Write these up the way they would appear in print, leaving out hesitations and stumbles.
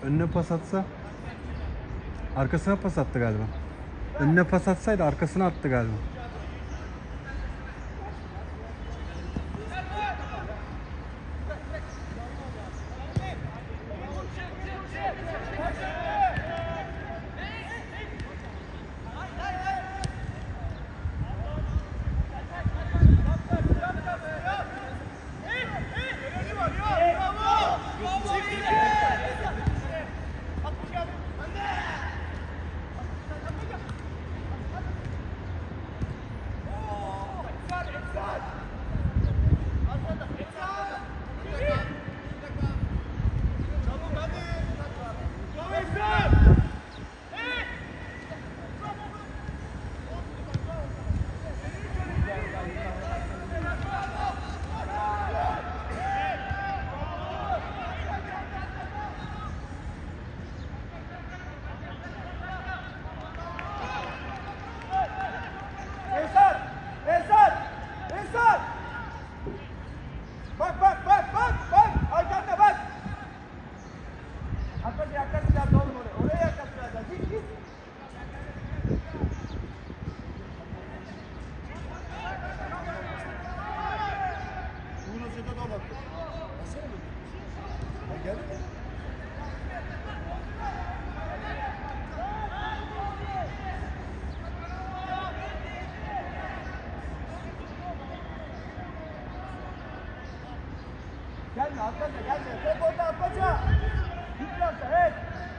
Önüne pas atsa. Arkasına pas attı galiba. Önüne pas atsaydı arkasına attı galiba. Gelme arkadaşlar gelme. Tek orada atmaca. Git biraz da evet.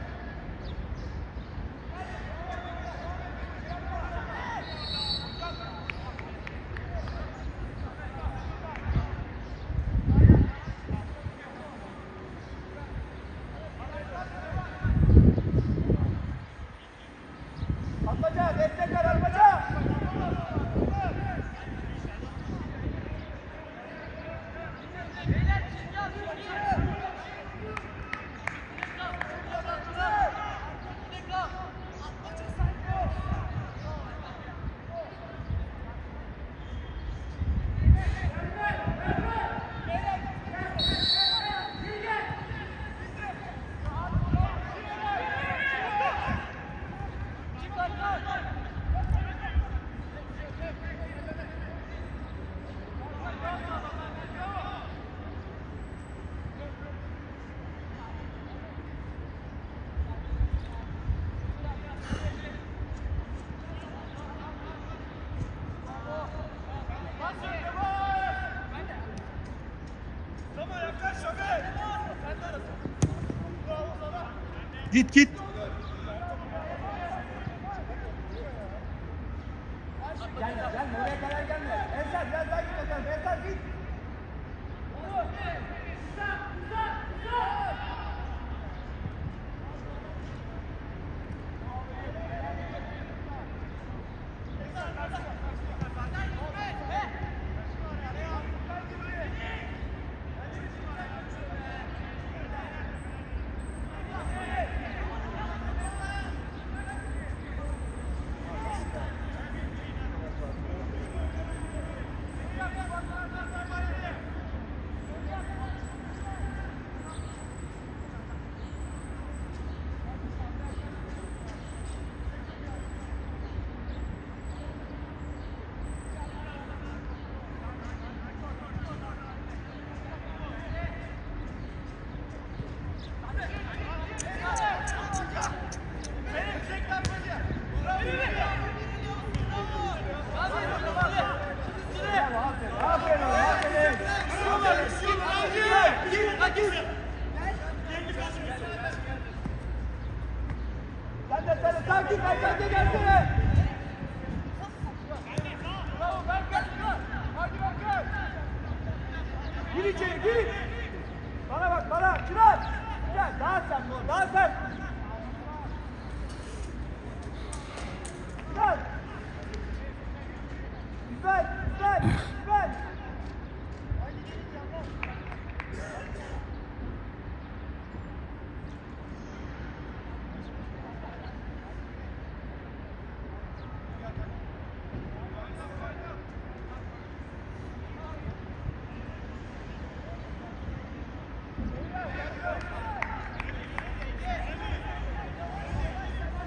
Atmaca destek ver atmaca. Git git. Gelme oraya kadar gelme. Ensar biraz daha git bakalım. Ensar git. Takip et, gelsene. Bravo, Berkan. Hadi Berkan. Gir içeri, gir. Bana bak, bana. Çınar. Gel, daha sen bu, daha sen. Çınar. Güzel, güzel, güzel.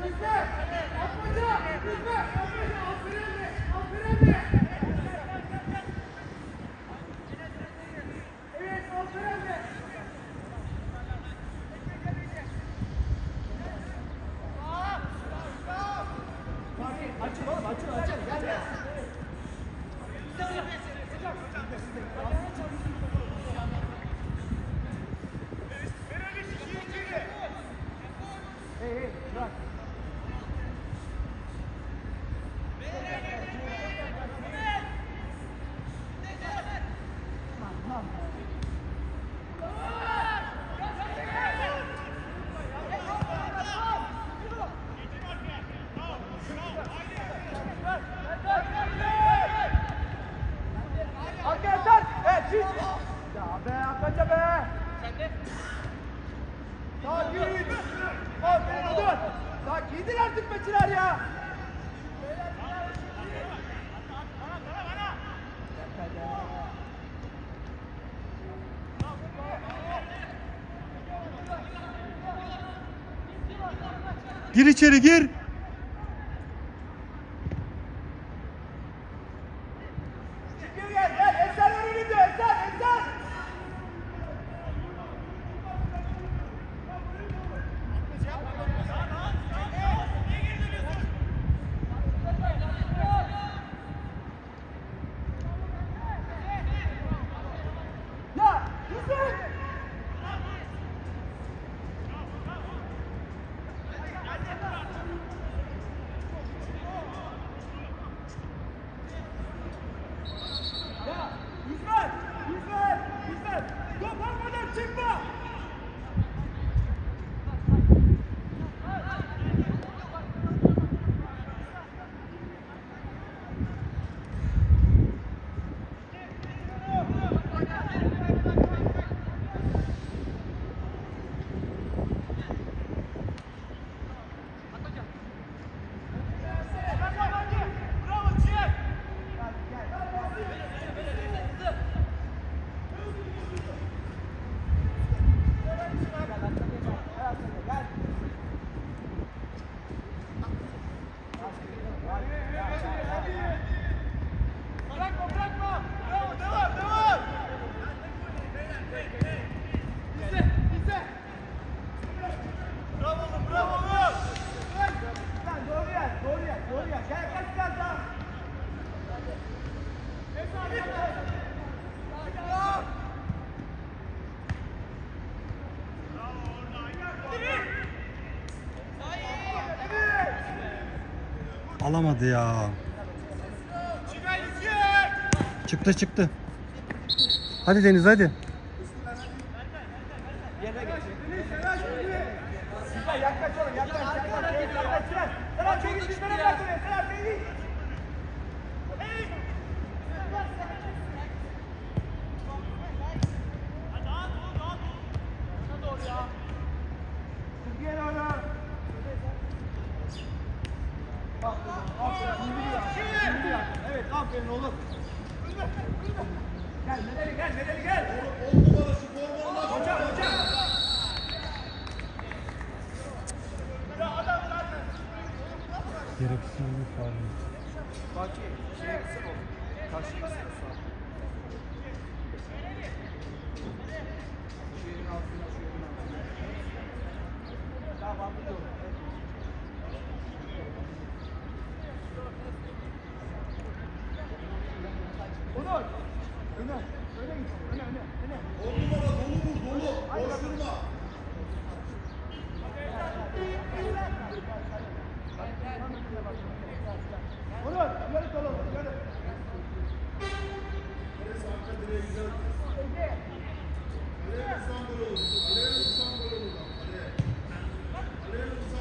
Açıl oğlum, açıl. Gel gel. Hey, bırak. Arkadaşlar, çiz. Ya be, Akbaca be. Sakin. Aferin odur. Sakindir artık maçılar ya. Gir içeri gir. Çıkıyor gel. Esen önünde. Esen. Ya, güzel. Ya, güzel. Top almadan çıkma. Bravo Ciğer. Bırakma. Bravo, devam. Bize. Bravo oğlum. Lan doğru yer. Gel kaç biraz daha. Alamadı ya. Çıktı. Hadi Deniz hadi. Yerine geçecek. Güzel yaklaş oğlum yaklaş. Serhat çekil dışarı bırak oraya. Serhat çekil. Türkiye'ye ona. Aferin. Evet aferin oğlum. Gel Medeli gel. Hocam. Gereksiz bir faul. Fatih, şeye gitsin oğlum. Karşıya gitsin sağ. Şu yerin altına. Tamam, bir yol. Onur! Öne git. Öne. 10 numara dolu. Boş durma. Onur, ileri sol olsun, ileri. Neresi arka direğe güzel. Kaleye vursan gol olur. Kaleye vursan gol olur. Kaleye vursan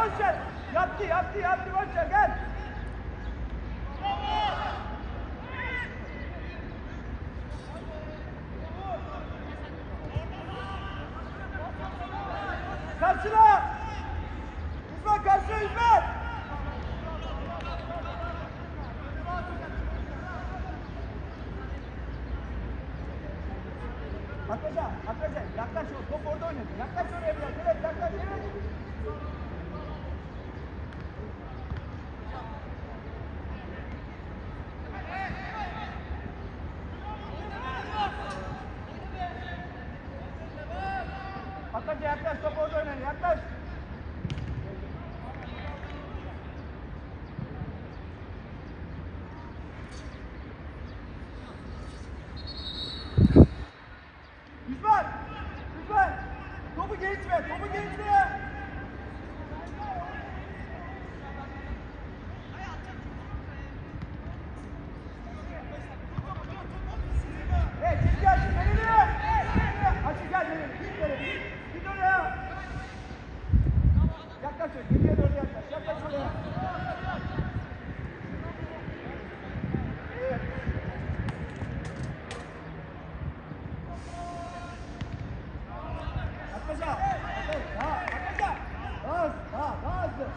boş ver. Yattı boş ver gel. Karşına! İsmail karşına İsmail! Atlaca, yaklaş o, top orada oynadı. Yaklaş oraya biraz, evet yaklaş, evet. Atlaca yaklaş, top orada oynadı, yaklaş. İsmail! Topu geçme! Evet, siz gelsin, nereye? Açık gel, nereye? Git oraya! Yaklaş oraya, geriye doğru yaklaş oraya. Daha hızlı.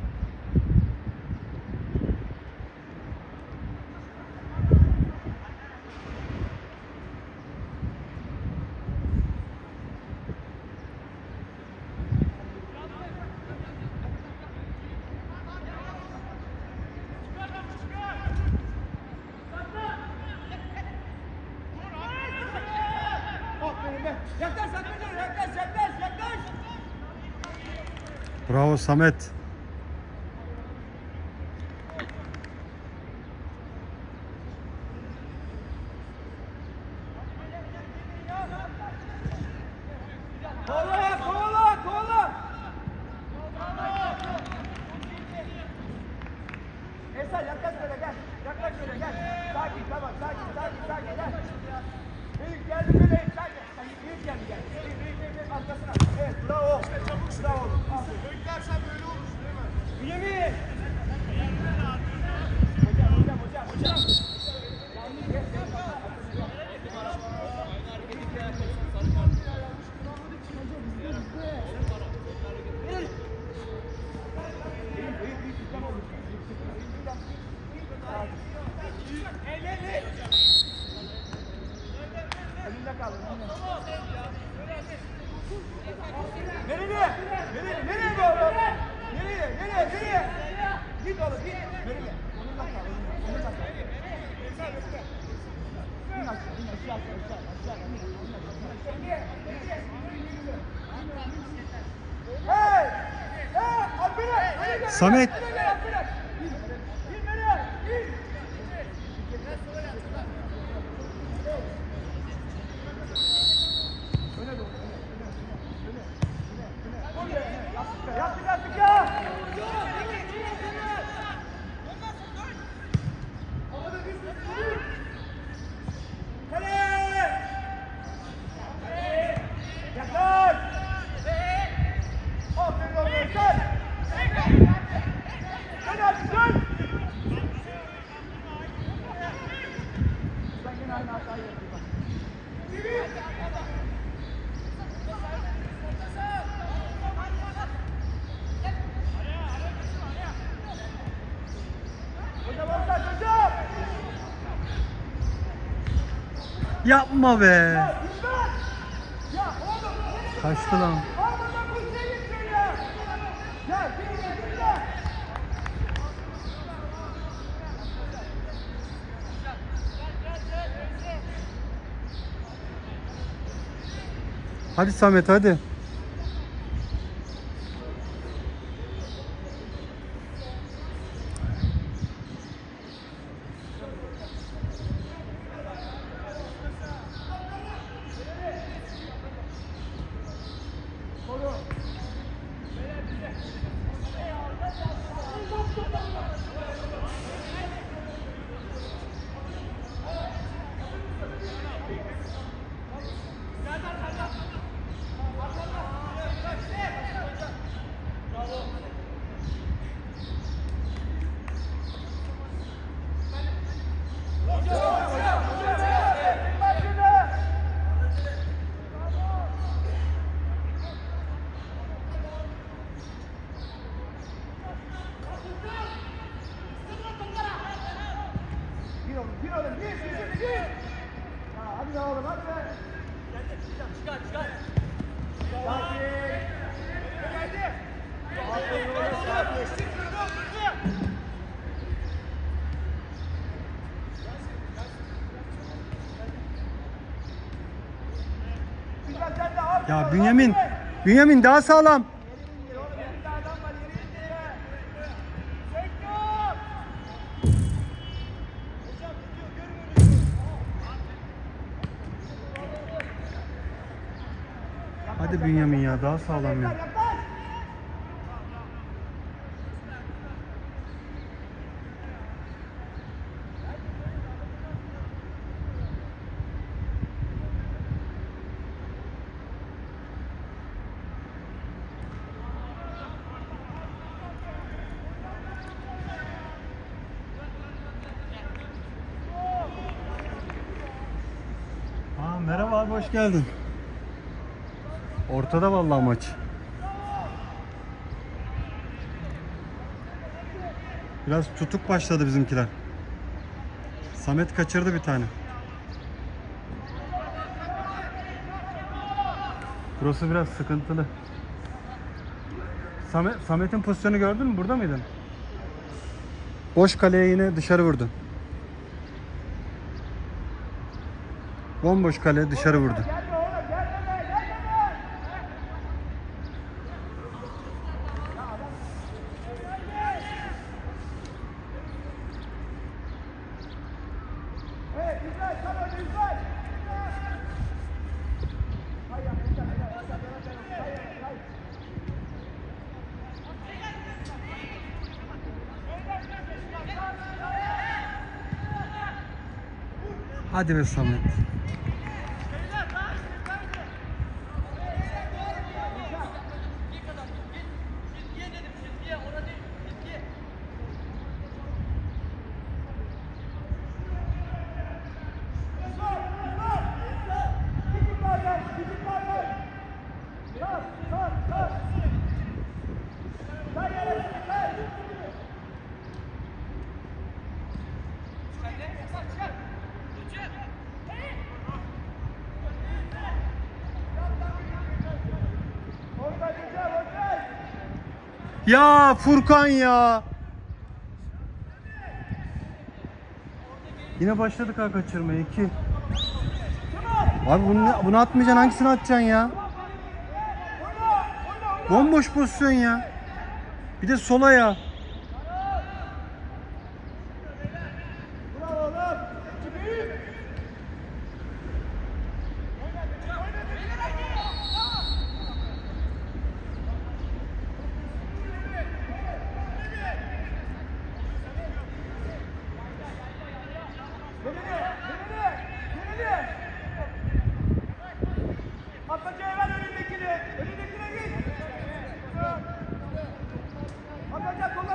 Yaklaş. Bravo Samet. Kovala. Esen yaklaş böyle gel. Sakin gel. Büyük geldi böyle sakin. Büyük geldi. Büyük arkasına. Evet bravo. Beklersen böyle olur değil mi? Bünyamin. Hocam. Nereye doğru? Nereye? Git oğlum git. Nereye? Onunla kal. Hey! Samet. Yaptık ya! Yaklaş! Aferin oğlum sen! Hadi artık dön! Sen yine aynı hatayı yaptın bak. Hocam! Yapma be. Ya oğlum! Kaçtı lan. Armadan kursuya geçiyor ya! Gel! Hadi Samet hadi. Güzel sen de al. Ya Bünyamin. Bünyamin daha sağlam. Yerinde adam var, yerinde. Hadi Bünyamin ya daha sağlam ya. Yaklaş. Aa, merhaba abi hoş geldin. Ortada vallahi maç. Biraz tutuk başladı bizimkiler. Samet kaçırdı bir tane. Burası biraz sıkıntılı. Samet'in pozisyonu gördün mü? Burada mıydın? Boş kaleye yine dışarı vurdu. Bomboş kale dışarı vurdu. Gelme oğlum, gelme, gelme. Evet, güzel, tamam, güzel. Hayır, hayır. Hadi be Samet. Ya Furkan ya. Yine başladık ha kaçırmaya. 2. Abi bunu atmayacaksın, hangisini atacaksın ya? Bomboş pozisyon ya. Bir de sola ya. Atmacaya ver önündekini. Önündekine git. Atacak,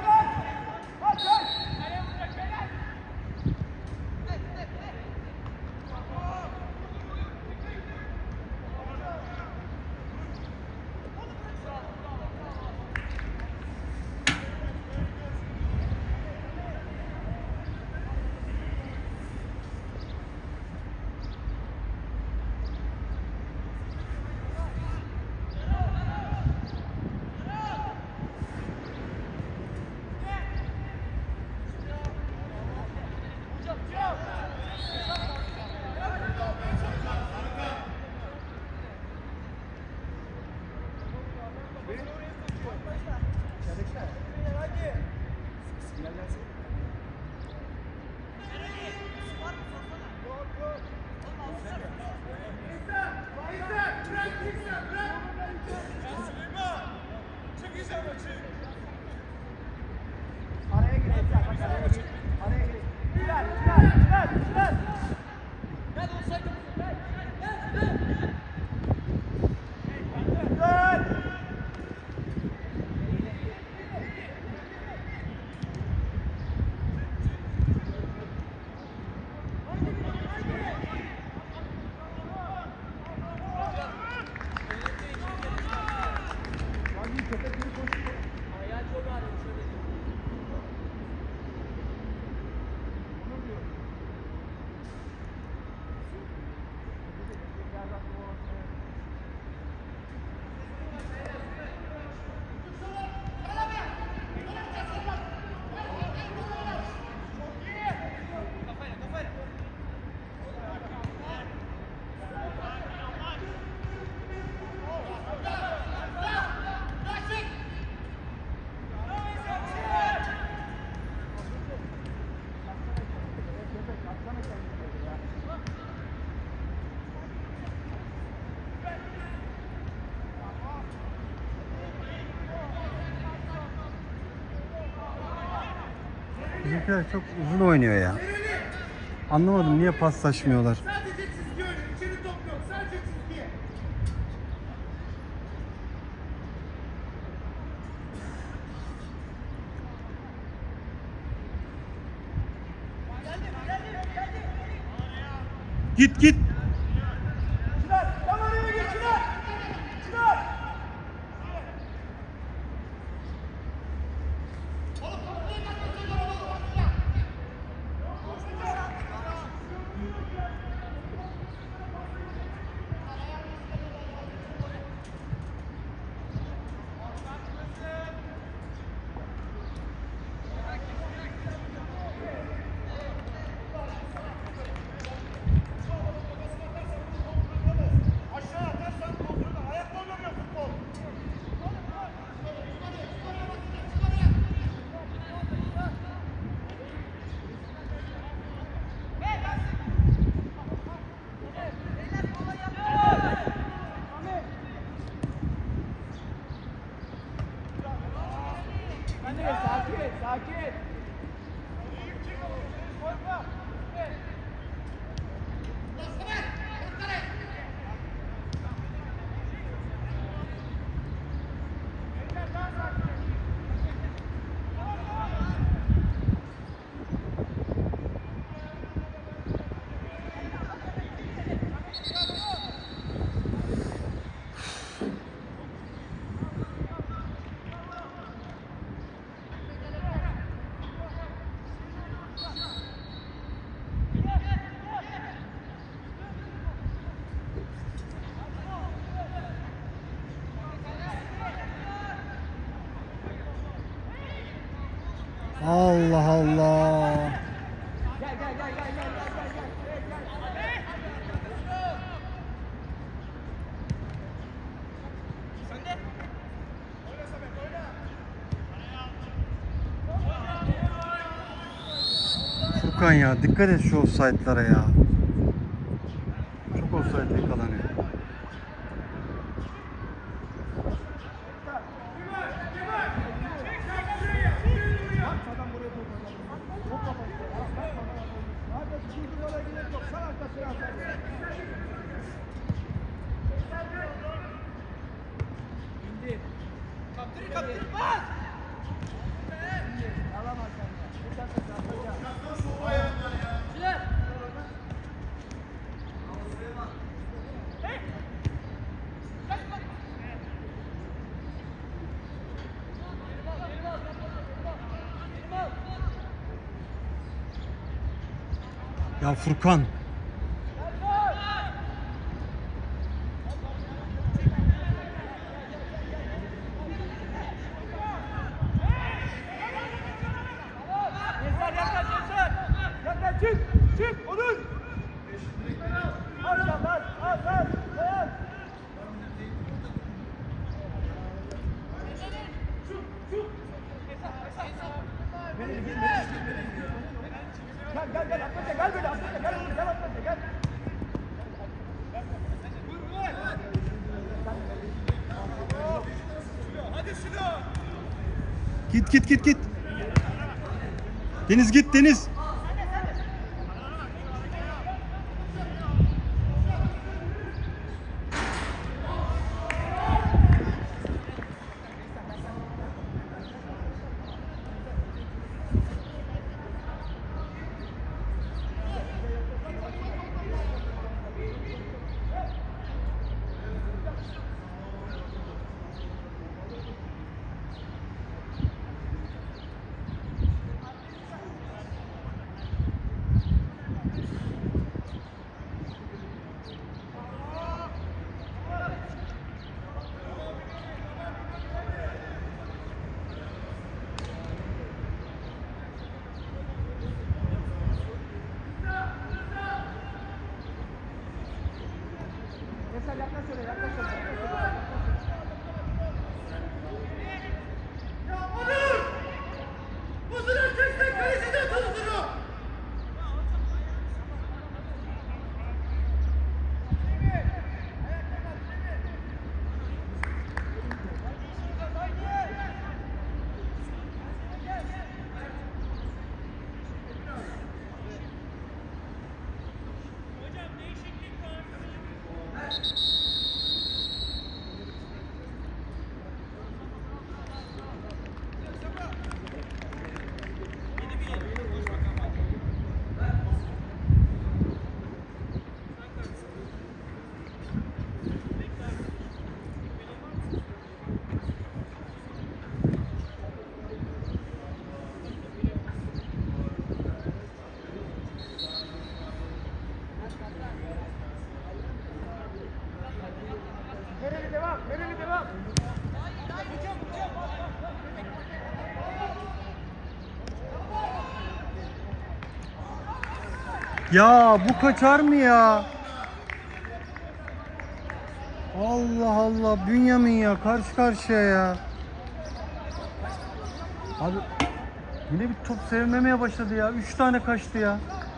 Bizimkiler çok uzun oynuyor ya. Anlamadım niye paslaşmıyorlar. Sadece çizgi oyunu. İçeri top yok. Sadece çizgiye. Git git. Çınar, tam oraya geç Çınar. Çınar. Aşağı atarsan kontrolü. Ayakla oynamıyor futbol. Sakin, sakin. Allah Allah. Gel, gel, gel, gel, gel, gel, gel. Furkan ya dikkat et şu offside'lara ya. Çok offside yakalanıyor. Adam buraya top oynadı. Top kafası. Hadi şimdi oraya gidelim. Yok, sen arkasına at. İndir. Kaptırın kaptırın bas. Alamaz sen de. Bir dakika atacağım. Ya Furkan. Yeter, yaklaş, yeter. Yaklaş, çık, çık, olur. Az, az, az, az. Gel, gel, gel, atlaca, gel böyle, atlaca, gel, gel, atlaca, gel. Hadi Sinan. Git git git git. Deniz git Deniz. Ya bu kaçar mı ya? Allah Allah, Bünyamin ya, karşı karşıya ya. Abi yine bir top sevmemeye başladı ya. 3 tane kaçtı ya.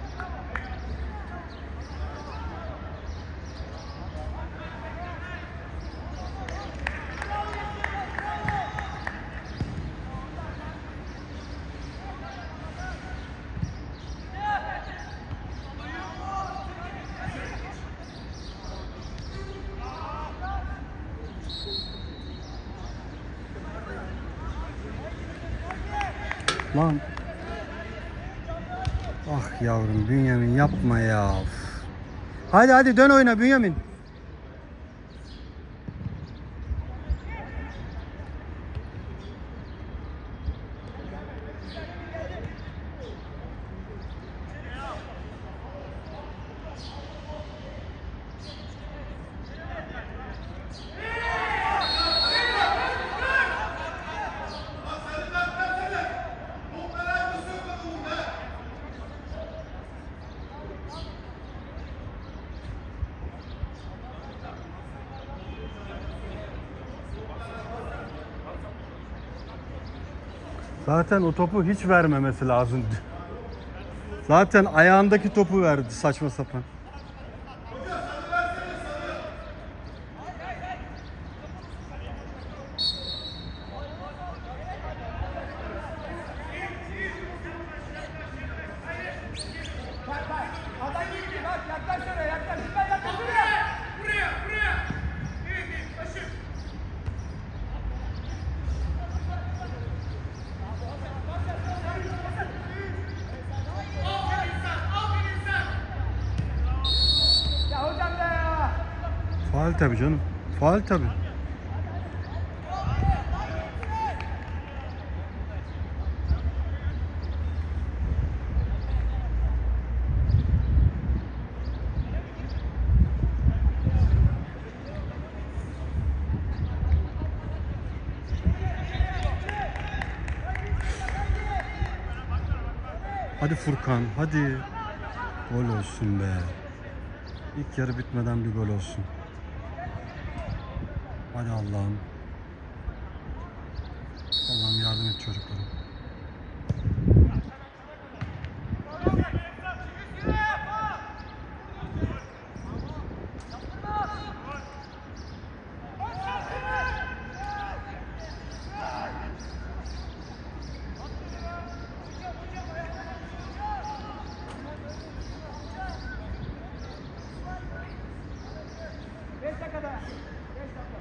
Lan. Ah yavrum Bünyamin, yapma ya. Hadi hadi dön oyna Bünyamin. Zaten o topu hiç vermemesi lazımdı. Zaten ayağındaki topu verdi saçma sapan. Adam gitti bak, yaklaş oraya, yaklaş. Lütfen yaklaş oraya. Buraya, buraya. Evet, evet, taşı. Aferin sen, aferin sen. Ya hocam ya. Faul tabii canım. Faul tabii. Hadi Furkan, hadi. Gol olsun be. İlk yarı bitmeden bir gol olsun. Hadi Allah'ım. Allah'ım yardım et çocuklara. Beş dakikada. 5 dakika.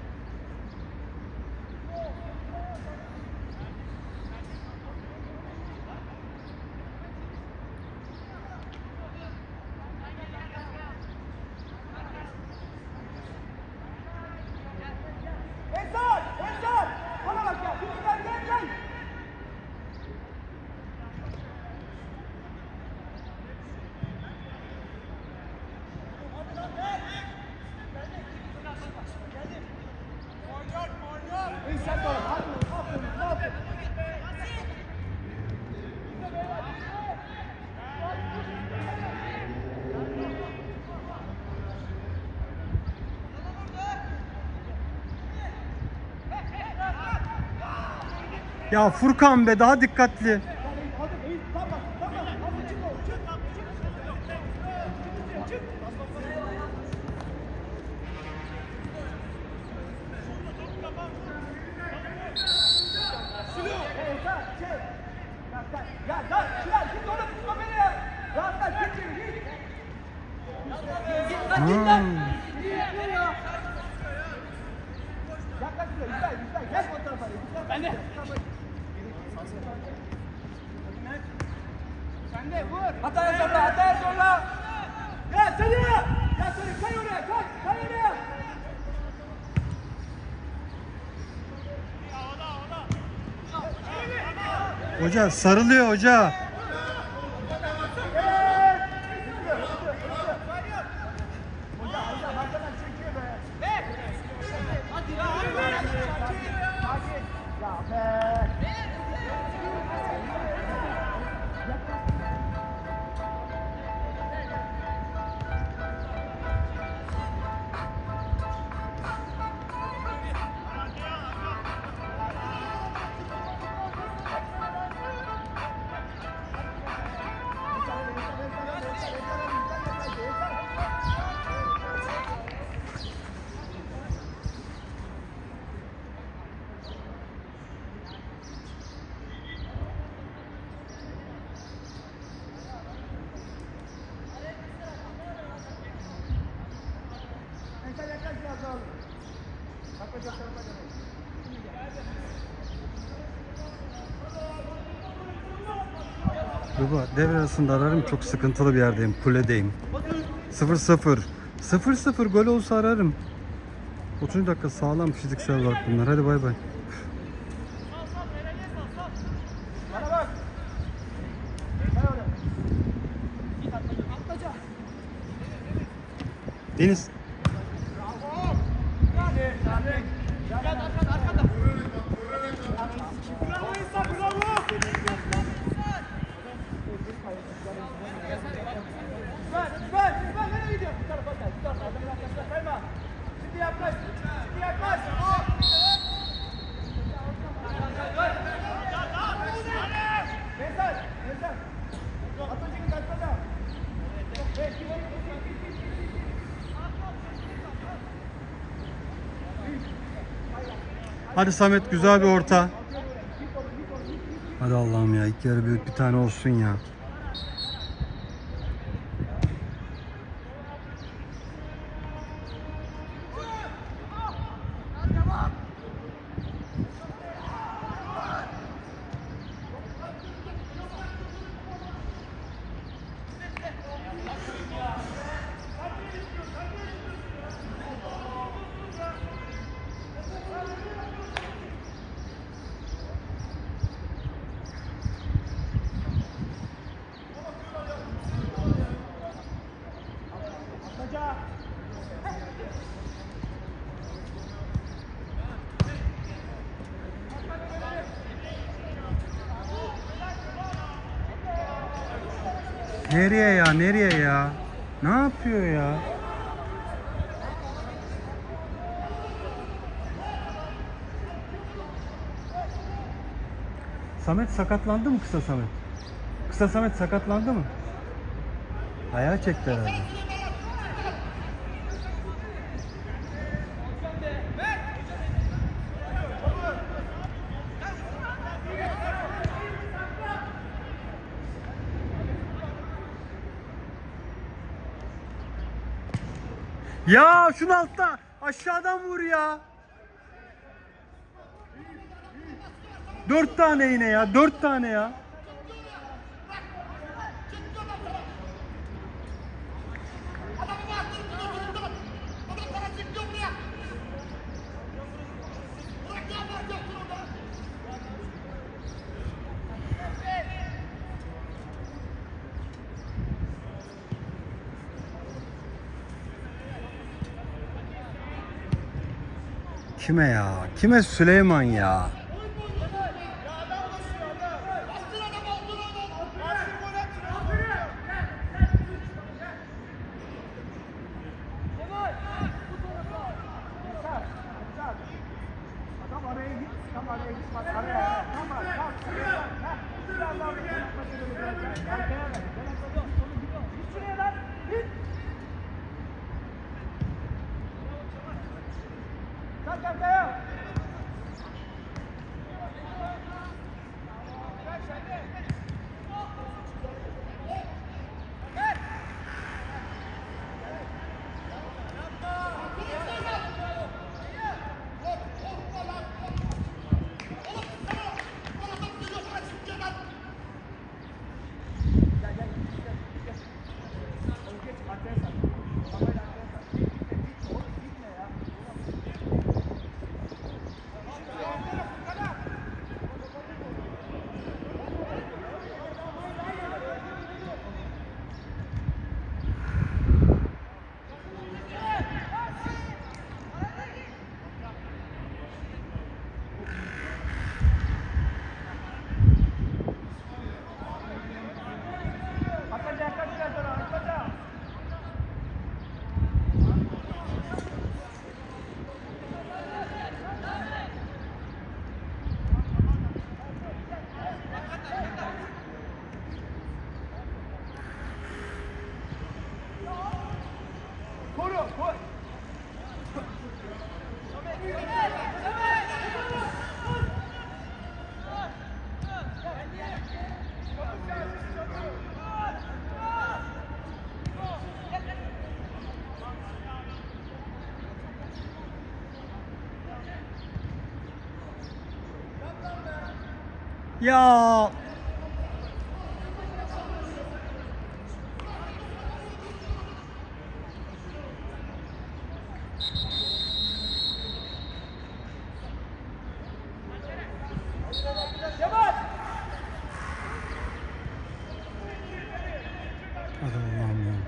Esat! Esat! Bana bak ya. Gel. Esat var. Aferin. Ya Furkan be, daha dikkatli. Hataya zorla. Ya seni! Ya seni kay oraya, kay oraya. Hoca sarılıyor hoca. Baba devre arasında ararım, çok sıkıntılı bir yerdeyim, kuledeyim. 0-0. 0-0 gol olsa ararım. 30 dakika sağlam fiziksel olarak bunlar. Hadi bay bay. Bana bak. Gel oraya. Atlaca. Deniz. Bravo İhsan, bravo. Lütfen, nereye gidiyorsun? Bu tarafa gel, bu tarafa. Adamın arkasına kayma. Şimdi yaklaş, Mesaj. Atacağım, kaçmaca. Evet, Hadi Samet, güzel bir orta. Hadi Allah'ım ya, ilk yarı bir tane olsun ya. Nereye ya? Ne yapıyor ya? Samet sakatlandı mı, kısa Samet? Kısa Samet sakatlandı mı? Ayağı çekti herhalde. Ya şunu altta aşağıdan vur ya. 4 tane yine ya, 4 tane ya. Kime ya? Kime Süleyman ya? Adam araya git, tam araya git, bak araya. Tamam, biraz daha arkaya ver. Git şuraya lan, git. Kalk arkaya. Ya Hadi Allah'ım ya.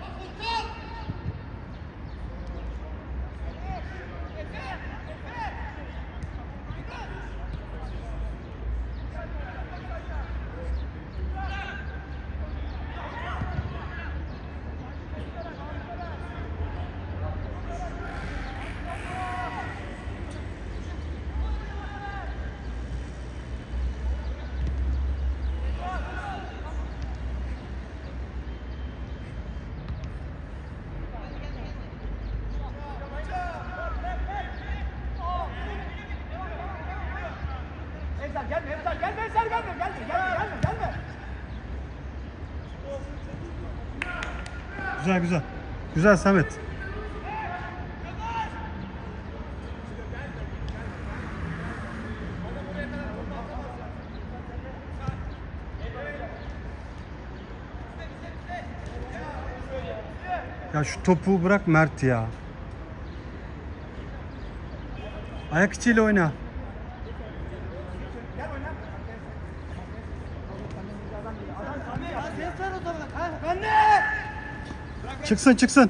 Ensar gelme, Ensar gelme, Ensar gelme, gelme. Güzel güzel. Güzel Samet. Ya şu topu bırak Mert ya. Ayak içiyle oyna. Gel oyna. Çıksın çıksın.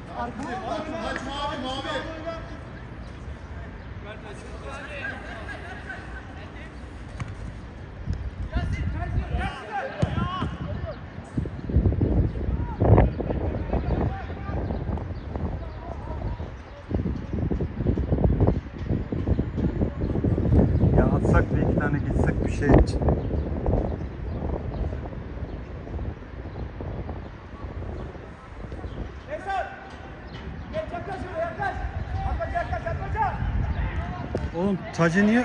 Ya atsak bir iki tane gitsek bir şey için. Ensar. Geç yaklaş şuraya, yaklaş. Atmaca. Oğlum Taci niye?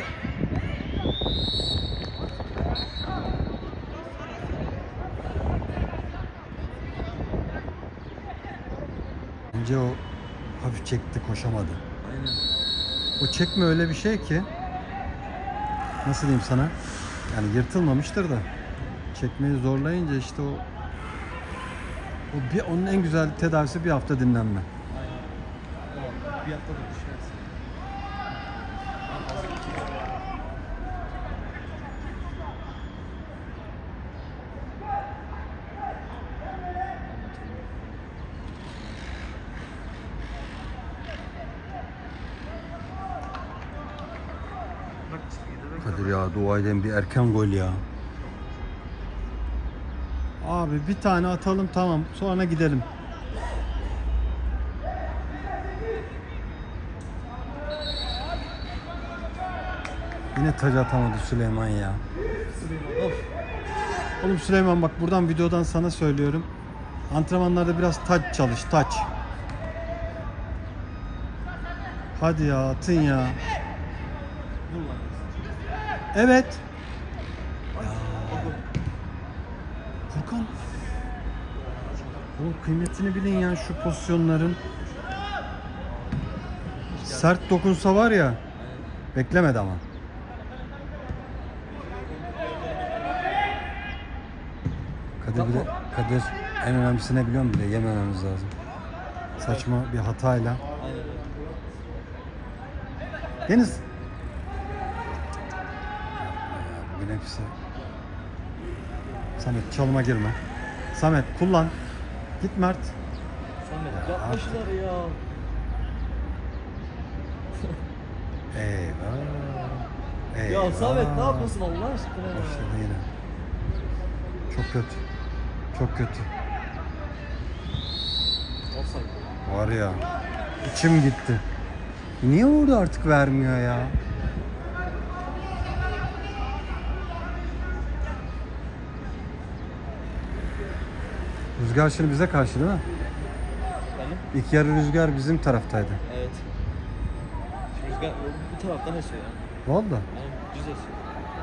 Bence o hafif çekti, koşamadı. Aynen. O çekme öyle bir şey ki, nasıl diyeyim sana, yani yırtılmamıştır da çekmeyi zorlayınca işte onun en güzel tedavisi bir hafta dinlenme. Aynen. Bir hafta da düşersin. Kadir ya, dua edin bir erken gol ya. Abi bir tane atalım tamam, sonra gidelim. Yine taç atamadı Süleyman ya. Of. Oğlum Süleyman bak, buradan videodan sana söylüyorum. Antrenmanlarda biraz taç çalış, taç. Hadi ya, atın ya. Evet. Furkan. Oğlum kıymetini bilin ya şu pozisyonların. Sert dokunsa var ya. Beklemedi ama. Kadir en önemlisi ne biliyor musun? Bir de yemememiz lazım. Saçma bir hatayla. Aynen öyle. Deniz. Bugün hepsi. Samet çalıma girme. Samet kullan. Git Mert. Samet yapmışlar ya. Eyvah. Ya Samet ne yapıyorsun Allah aşkına ya? Başladı yine. Çok kötü. Çok kötü. Offside. Var ya. İçim gitti. Niye orada artık vermiyor ya? Rüzgar şimdi bize karşı değil mi? Benim? İlk yarı rüzgar bizim taraftaydı. Evet. Şimdi rüzgar bu taraftan esiyor ya. Valla. Yani düz esiyor.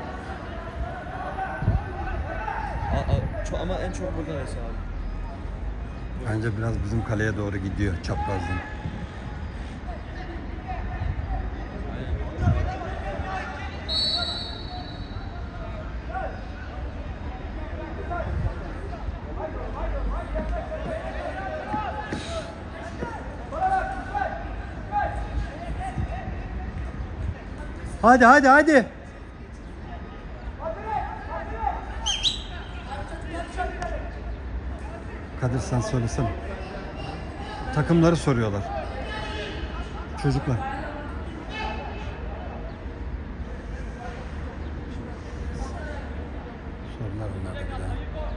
Ama en çok buradan esiyor abi. Bence biraz bizim kaleye doğru gidiyor çaprazdan. Hadi hadi hadi. Kadir sen söylesene. Takımları soruyorlar. Çocuklar. Sorular onlar da bir daha.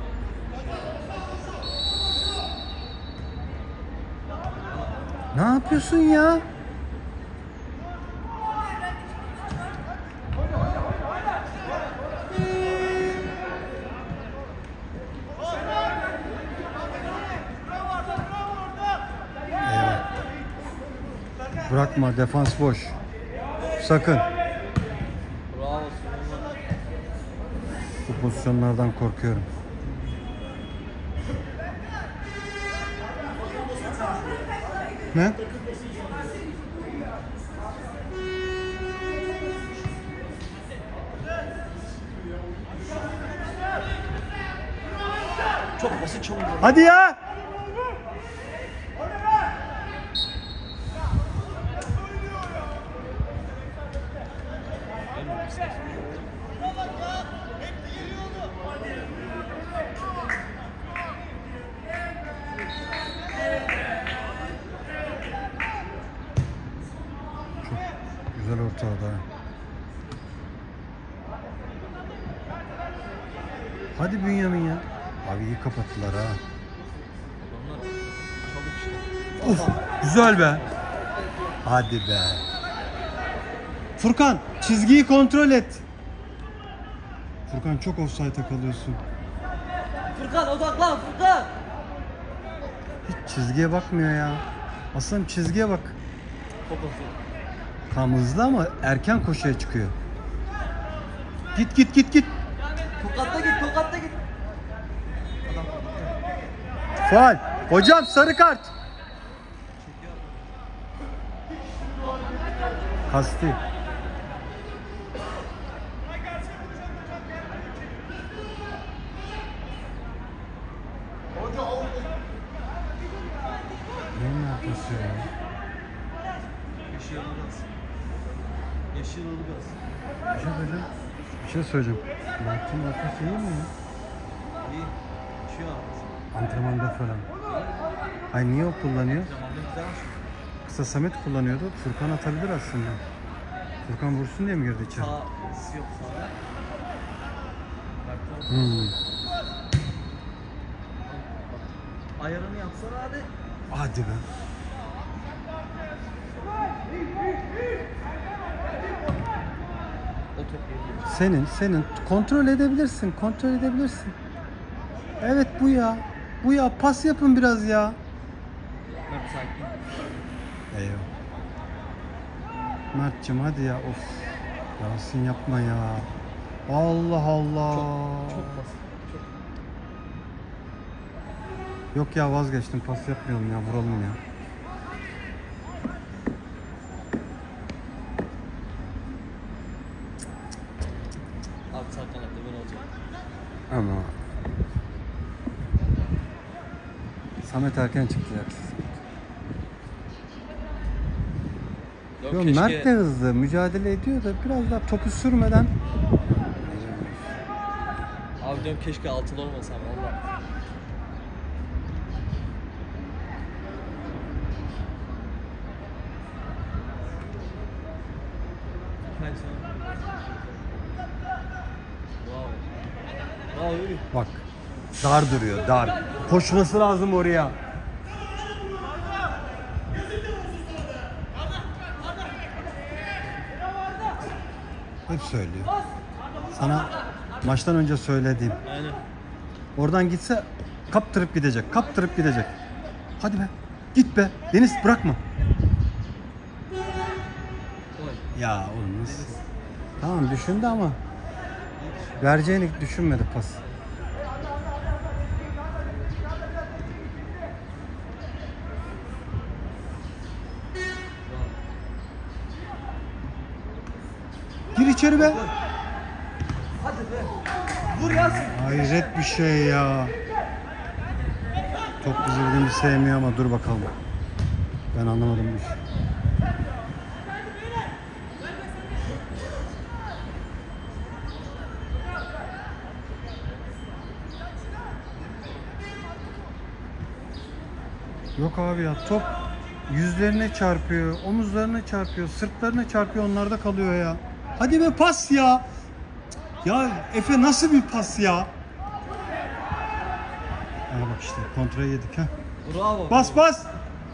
Ne yapıyorsun ya? Eyvah. Bırakma, defans boş. Sakın. Bravo. Bu pozisyonlardan korkuyorum. Ne? Çok basit çok zor. Hadi ya! Çok güzel ortada. Hadi Bünyamin ya. Abi iyi kapattılar ha. Adamlar çabuk işte. Of, güzel be. Hadi be. Furkan, çizgiyi kontrol et. Furkan çok offside'e kalıyorsun. Furkan odaklan Furkan. Hiç çizgiye bakmıyor ya. Aslanım çizgiye bak. Fokus. Tam hızlı ama erken koşuya çıkıyor. Git git git git. Tokatta git tokatta git. Adam Faul. Hocam sarı kart. Kasti. Ne yapıyorsun ya? Yeşil Ilgaz. Yeşil Ilgaz. Bir şey söyleyeceğim. Mert'in ortası iyi mi ya? İyi. Şu an. Antrenmanda falan. Ay niye o kullanıyor? Zamanında güzelmiş. Kısa Samet kullanıyordu. Furkan atabilir aslında. Furkan vursun diye mi girdi içeri? Sağ yok sağda. Bak, Hmm. ayarını yapsana hadi. Hadi be. O top geliyor. Senin kontrol edebilirsin. Evet bu ya pas yapın biraz ya. Mert sakin. Eyvah. Mert'cim hadi ya of. Yasin yapma ya. Allah Allah. Çok basit. Çok. Yok ya vazgeçtim pas yapmayalım ya vuralım ya. Abi sağ kanatta ben olacağım. Ama Samet erken çıktı ya. Yo, Mert de hızlı mücadele ediyor da biraz daha topu sürmeden. Abi diyorum keşke altılı olmasam valla. Kaç sana? Wow. Wow yürü. Bak dar duruyor dar. Koşması lazım oraya. Hep söylüyor. Sana maçtan önce söylediğim. Aynen. Oradan gitse kaptırıp gidecek. Hadi be. Git be. Deniz bırakma. Oy. Ya oğlum nasıl? Tamam düşündü ama vereceğini düşünmedi pas. Gir içeri be. Hadi be. Vur Yasin. Hayret bir şey ya. Top bizi sevmiyor ama dur bakalım. Ben anlamadım bu işi. Yok abi ya, top yüzlerine çarpıyor, omuzlarına çarpıyor, sırtlarına çarpıyor, onlarda kalıyor ya. Hadi be, pas ya. Ya Efe, nasıl bir pas ya? Ha bak işte, kontrayı yedik ha. Bravo. Bas bas.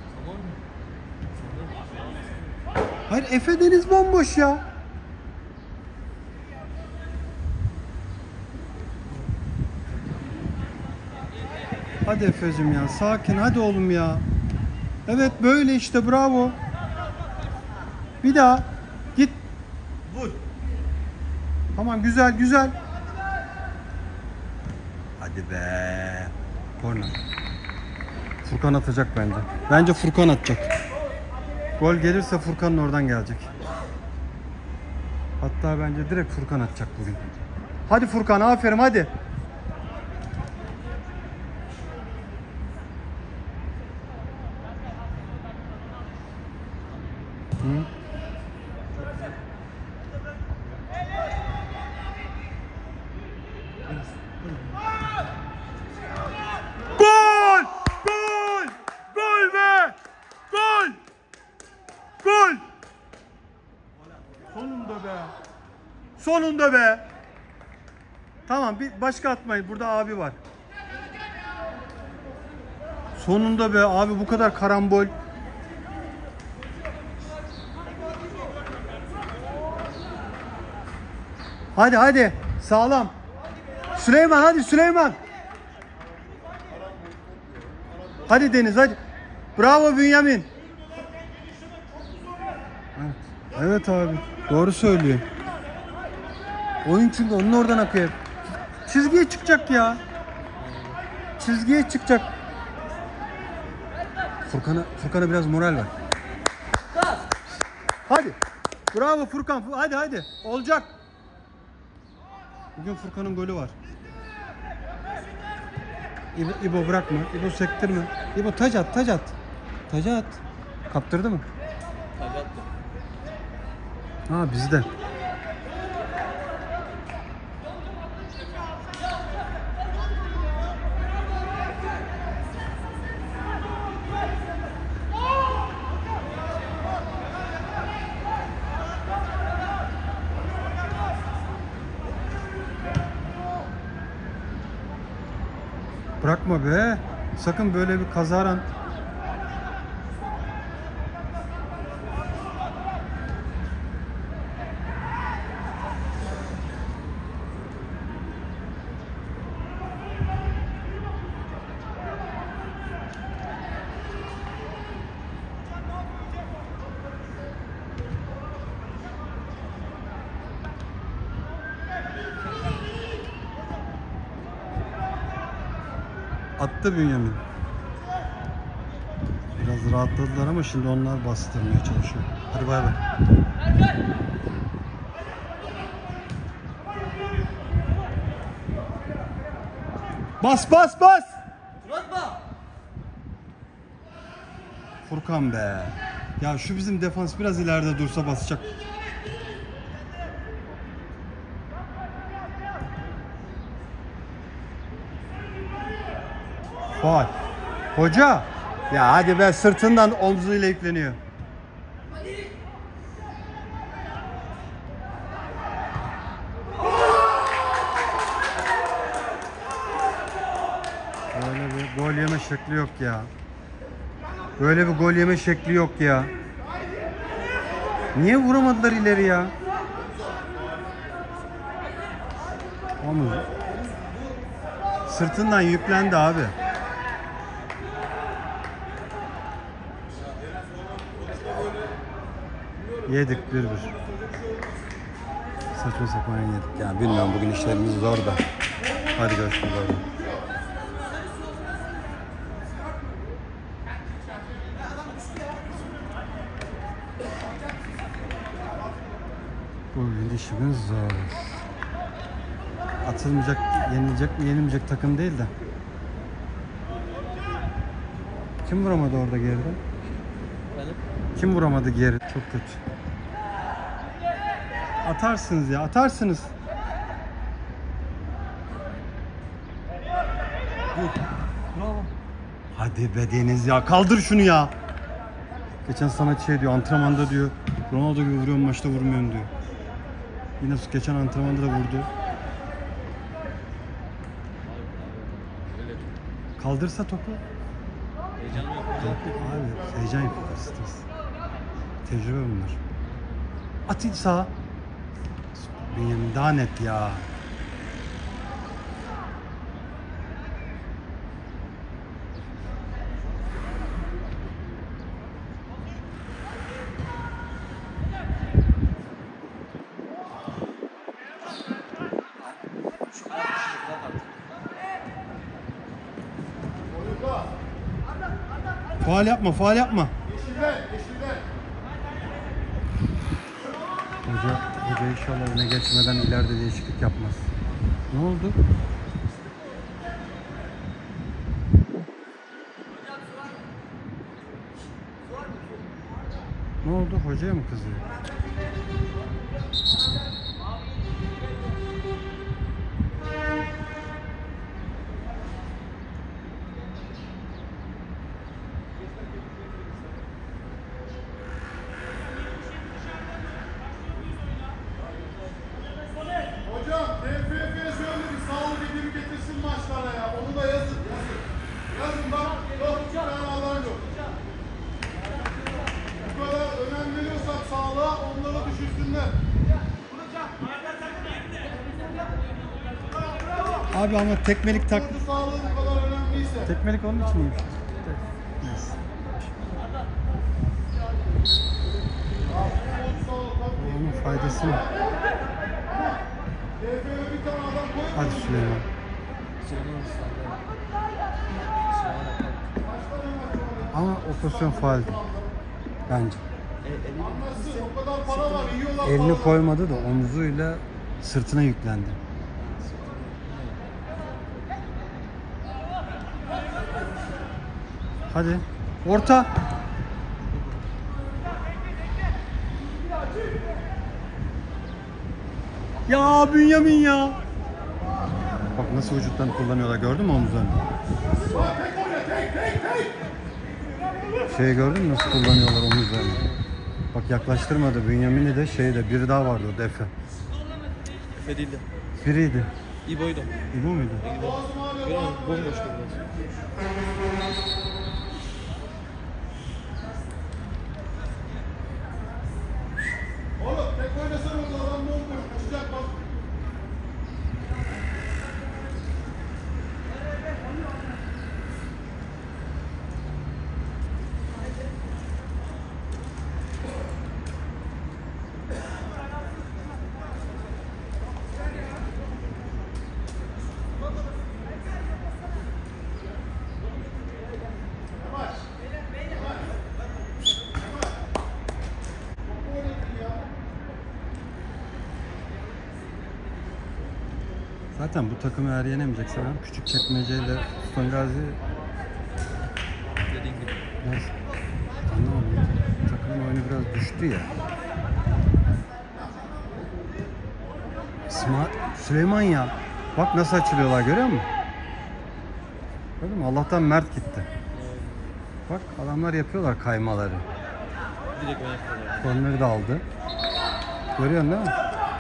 Hayır Efe, deniz bomboş ya. Hadi Efe'cim ya, sakin, hadi oğlum ya. Evet, böyle işte, bravo. Bir daha git. Vur. Tamam, güzel güzel. Hadi be. Korner. Furkan atacak bence. Bence Furkan atacak. Gol gelirse Furkan'ın oradan gelecek. Hatta bence direkt Furkan atacak bugün. Hadi Furkan, aferin, hadi. Hı? Gol! Gol! Gol be! Gol! Gol! Sonunda be! Sonunda be! Tamam, bir başka atmayın. Burada abi var. Sonunda be abi, bu kadar karambol. Hadi hadi, sağlam. Süleyman, hadi Süleyman. Hadi Deniz, hadi. Bravo Bünyamin. Evet, evet abi, doğru söylüyor. Oyun çünkü onun oradan akıyor. Çizgiye çıkacak ya. Çizgiye çıkacak. Furkan'a biraz moral ver. Hadi. Bravo Furkan. Hadi hadi. Olacak. Bugün Furkan'ın golü var. İbo bırakma. İbo sektirme. İbo taç at, taç at. Taç at. Kaptırdı mı? Tabii attım. Ha, bizde. Bırakma be. Sakın böyle bir kazaran. Attı Bünyamin. Biraz rahatladılar ama şimdi onlar bastırmaya çalışıyor. Hadi bay bay. Bas bas bas. Atma. Furkan be. Ya şu bizim defans biraz ileride dursa basacak. Faul. Hoca. Ya hadi be, sırtından omzuyla yükleniyor. Böyle bir gol yeme şekli yok ya. Böyle bir gol yeme şekli yok ya. Niye vuramadılar ileri ya? Omuz. Sırtından yüklendi abi. Yedik 1-1. Saçma sapan yedik. Ya bilmiyorum, bugün işlerimiz zor da. Hadi görüşürüz abi. Bugün işimiz zor. Atılmayacak, yenilecek mi yenilmeyecek takım değil de. Kim vuramadı orada geride? Efendim? Kim vuramadı geri? Çok kötü. Atarsınız ya, atarsınız. Vur. Bravo. Hadi be Deniz ya. Kaldır şunu ya. Geçen Samet şey diyor. Antrenmanda diyor. Ronaldo gibi vuruyorum, maçta vurmuyorum diyor. Yine geçen antrenmanda da vurdu. Kaldırsa topu. Heyecanlı yok. Abi heyecan yapıyorlar, stres. Tecrübe bunlar. At iç sağa. Benim daha net ya. Faul yapma, faul yapma. Hoca inşallah öne geçmeden ileride değişiklik yapmaz. Ne oldu? Ne oldu? Hocaya mı kızıyor? Hocam TFF şöyle bir sağlık ekibi getirsin maçlara ya. Onu da yazın. Yazın bak. Yok bir tane alan yok. Bu kadar önem veriyorsak sağlığa onlara düşünsünler. Abi ama tekmelik tak... Sporcu sağlığı bu kadar önemliyse. Tekmelik onun için iyiymiş. Neyse. Sporcu sağlığı tabii. Onun faydası mı? TFF bir tane adam koyun. Hadi Süleyman. Ama o pozisyon faul bence. Anlasın o kadar para var yiyorlar. Elini koymadı da omzuyla sırtına yüklendi. Hadi. Orta. Ya Bünyamin ya. Bak nasıl vücutlarını kullanıyorlar, gördün mü omuzlarını? Şeyi gördün mü nasıl kullanıyorlar omuzlarını? Bak yaklaştırmadı Bünyamin'i de şeyde biri daha vardı o da Efe. Efe değil de. Biriydi. İbo'ydu. İbo muydu? Biraz bomboştu biraz. Oğlum tek oynasan orada adam ne olmuyor? Kaçacak bak. Zaten bu takımı eğer yenemeyecekse ben Küçükçekmece ile Sultan Gazi Dediğin gibi. biraz anlamadım. Takımın oyunu biraz düştü ya. Süleyman ya. Bak nasıl açılıyorlar, görüyor musun? Gördün mü? Allah'tan Mert gitti. Bak adamlar yapıyorlar kaymaları. Direkt ben yapıyorlar. Korneri de aldı. Görüyorsun değil mi?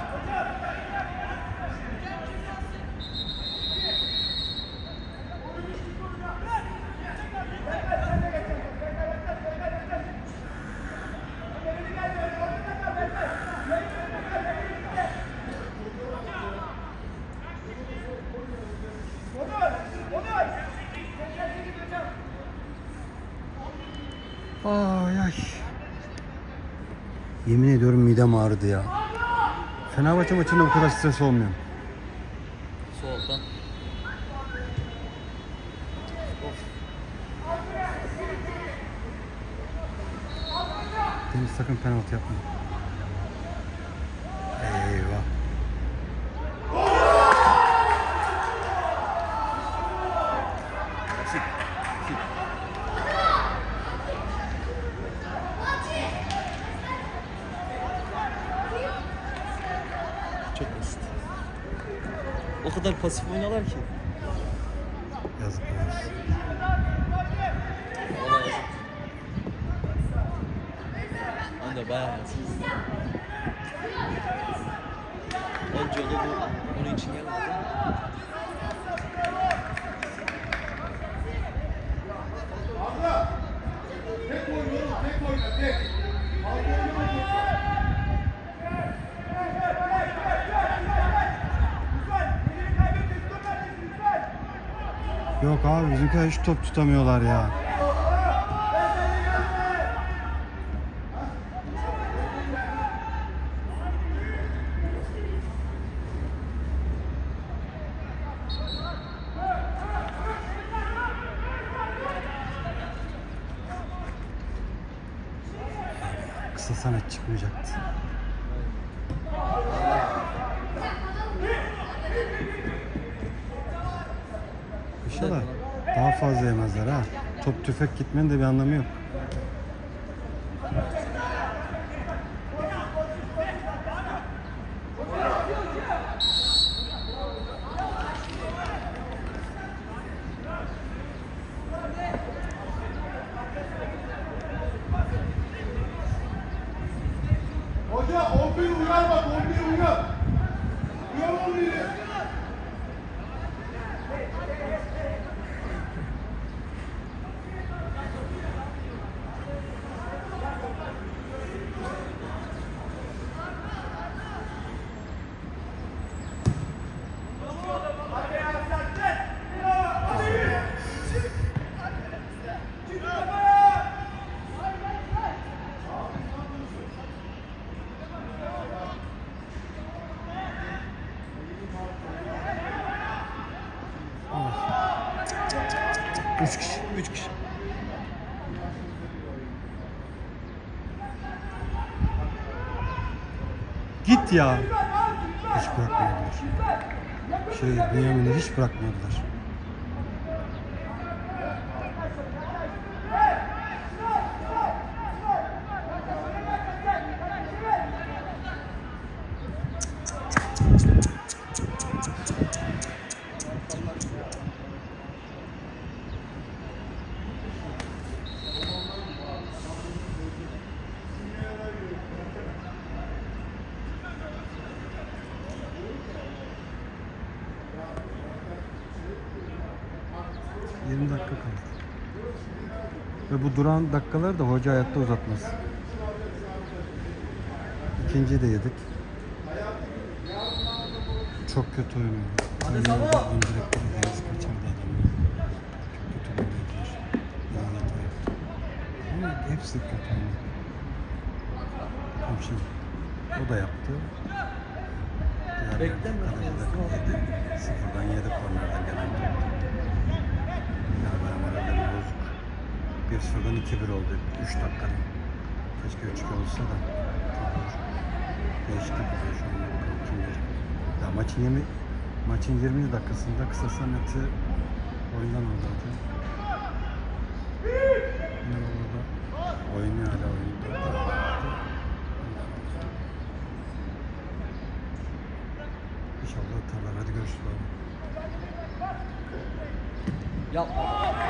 Ay ay. Yemin ediyorum midem ağrıdı ya. Fenerbahçe maçında bu kadar stres olmuyor. Soldan. Deniz sakın penaltı yapma. Eyvah. Çok basit. O kadar pasif oynuyorlar ki. Yazık olsun. Ben de bayağı yansız. Önce onu bunun için gelmedi. Abla! Tek oyna oğlum, tek oyna, tek. Abla oynama. Yok abi bizimkiler hiç top tutamıyorlar ya. Kısa Samet çıkmayacaktı. İnşallah daha fazla yemezler ha. Top tüfek gitmenin de bir anlamı yok. Hoca 11 uyar bak, 11 uyar. Uyar 11'i. Üç kişi. Git ya. Hiç bırakmadılar. Bünyamin'i hiç bırakmadılar. Dakika kaldı. Ve bu duran dakikaları da hoca hayatta uzatmaz. İkinciyi de yedik. Çok kötü oynuyor. Hadi Sabo. Öncelikle henüz kaçırdı adamı. Çok kötü oynuyorlar. Lanet ayıp. Ama hepsi kötü oynuyor. Tamam şimdi. O da yaptı. Beklenmedim ya. Sıfırdan 7 kornerden gelen top. Yani moralleri bozuk. 1-0'dan 2-1 oldu 3 dakikada. Keşke 3 olsa da çok olur. Değişiklik oluyor şu anda. Ya maçın 20. dakikasında Kısa Samet'i oyundan aldı. Yine orada oynuyor hala oyunda. İnşallah atarlar. Hadi görüşürüz. Yapma.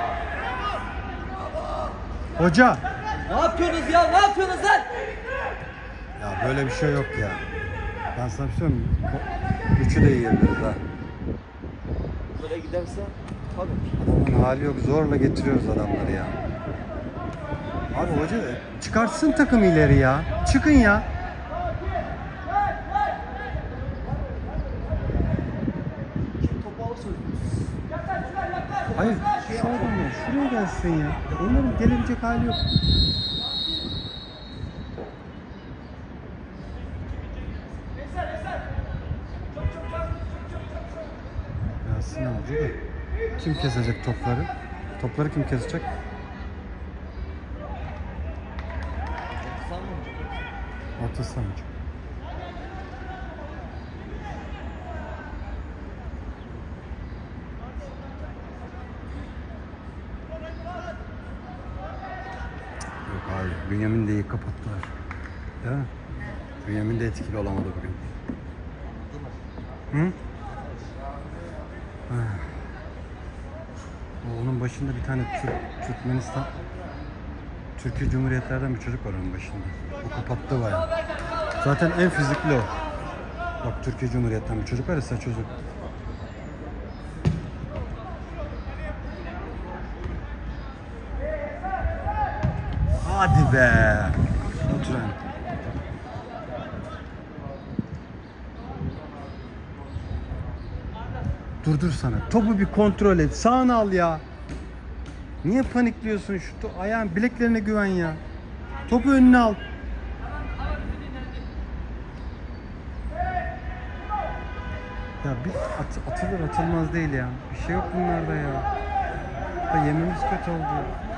Hoca! Ne yapıyorsunuz ya? Ne yapıyorsunuz lan? Ya böyle bir şey yok ya. Ben sana bir şey söyleyeyim mi? Üçü de yiyebiliriz ha. Böyle giderse tabii. Adamın hali yok. Zorla getiriyoruz adamları ya. Abi hoca çıkartsın takım ileri ya. Çıkın ya. Kim topu alırsa Hayır şu adamlar şuraya gelsin ya. Onların gelebilecek hali yok. Gelsin abi de. Kim kesecek topları? Topları kim kesecek? Orta savunucu. Yok abi, Bünyamin de iyi kapattılar. Değil mi? Bünyamin de etkili olamadı bugün. Hı? Onun başında bir tane Türkiye Cumhuriyetlerden bir çocuk var onun başında. O kapattı bayağı. Zaten en fizikli o. Bak Türkiye Cumhuriyet'ten bir çocuk var ya, çocuk. Hadi be. Oturan. Dur sana. Topu bir kontrol et. Sağını al ya. Niye panikliyorsun? Şu ayağın bileklerine güven ya. Topu önüne al. Ya bir atılır atılmaz değil ya. Bir şey yok bunlarda ya. Da yememiz kötü oldu.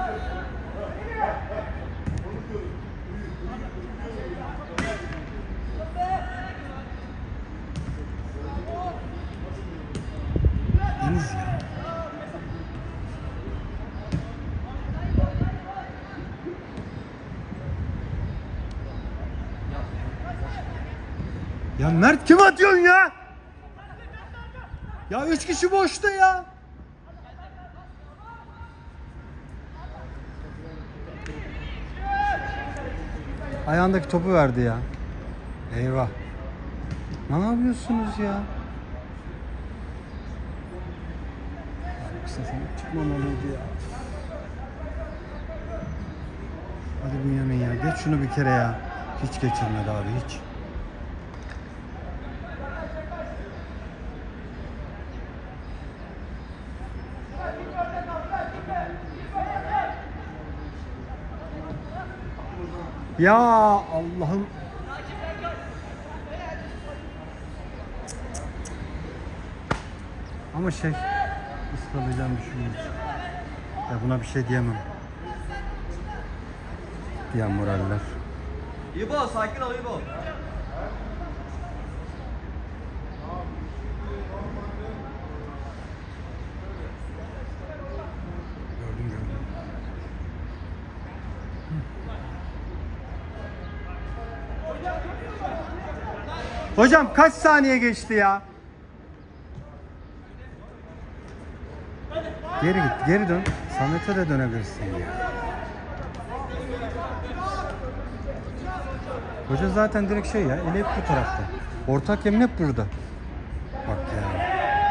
Deniz ya. Ya Mert, kim atıyorsun ya? Ya 3 kişi boşta ya. Ayağındaki topu verdi ya. Eyvah. Ne yapıyorsunuz ya? Yoksa sana çıkmamalıydı ya. Hadi Bünyamin ya. Geç şunu bir kere ya. Hiç geçirmedi abi, hiç. Ya Allah'ım. Ama ıskalayacağım düşünüyorum. Ya buna bir şey diyemem. Diyen moraller. İbo sakin ol İbo. Gördüm. Hocam kaç saniye geçti ya? Geri git, geri dön. Samet'e de dönebilirsin ya. Hoca zaten direkt ya, eli hep bu tarafta. Ortak yemin hep burada. Bak ya.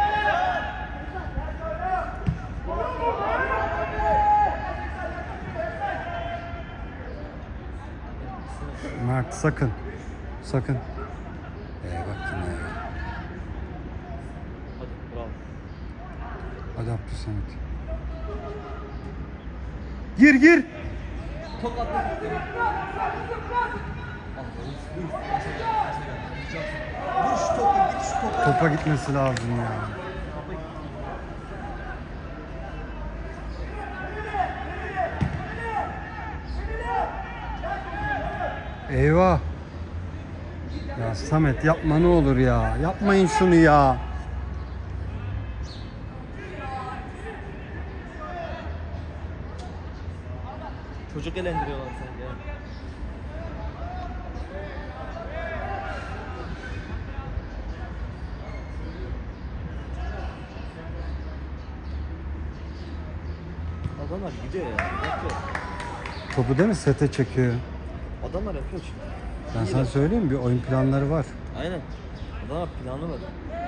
Mert sakın. Sakın. Bak yine ya. Hadi bravo. Hadi Abdülsamet. Gir. Tokatla. Vur şu topu, git şu topu. Topa gitmesi lazım ya. Eyvah. Ya Samet yapma ne olur ya. Yapmayın şunu ya. Çocuk elendiriyorlar sanki ya. Adamlar gidiyor ya. Yapıyor. Topu değil mi sete çekiyor. Adamlar yapıyor çünkü. Ben sana söyleyeyim, bir oyun planları var. Aynen. Adamlar planlı var.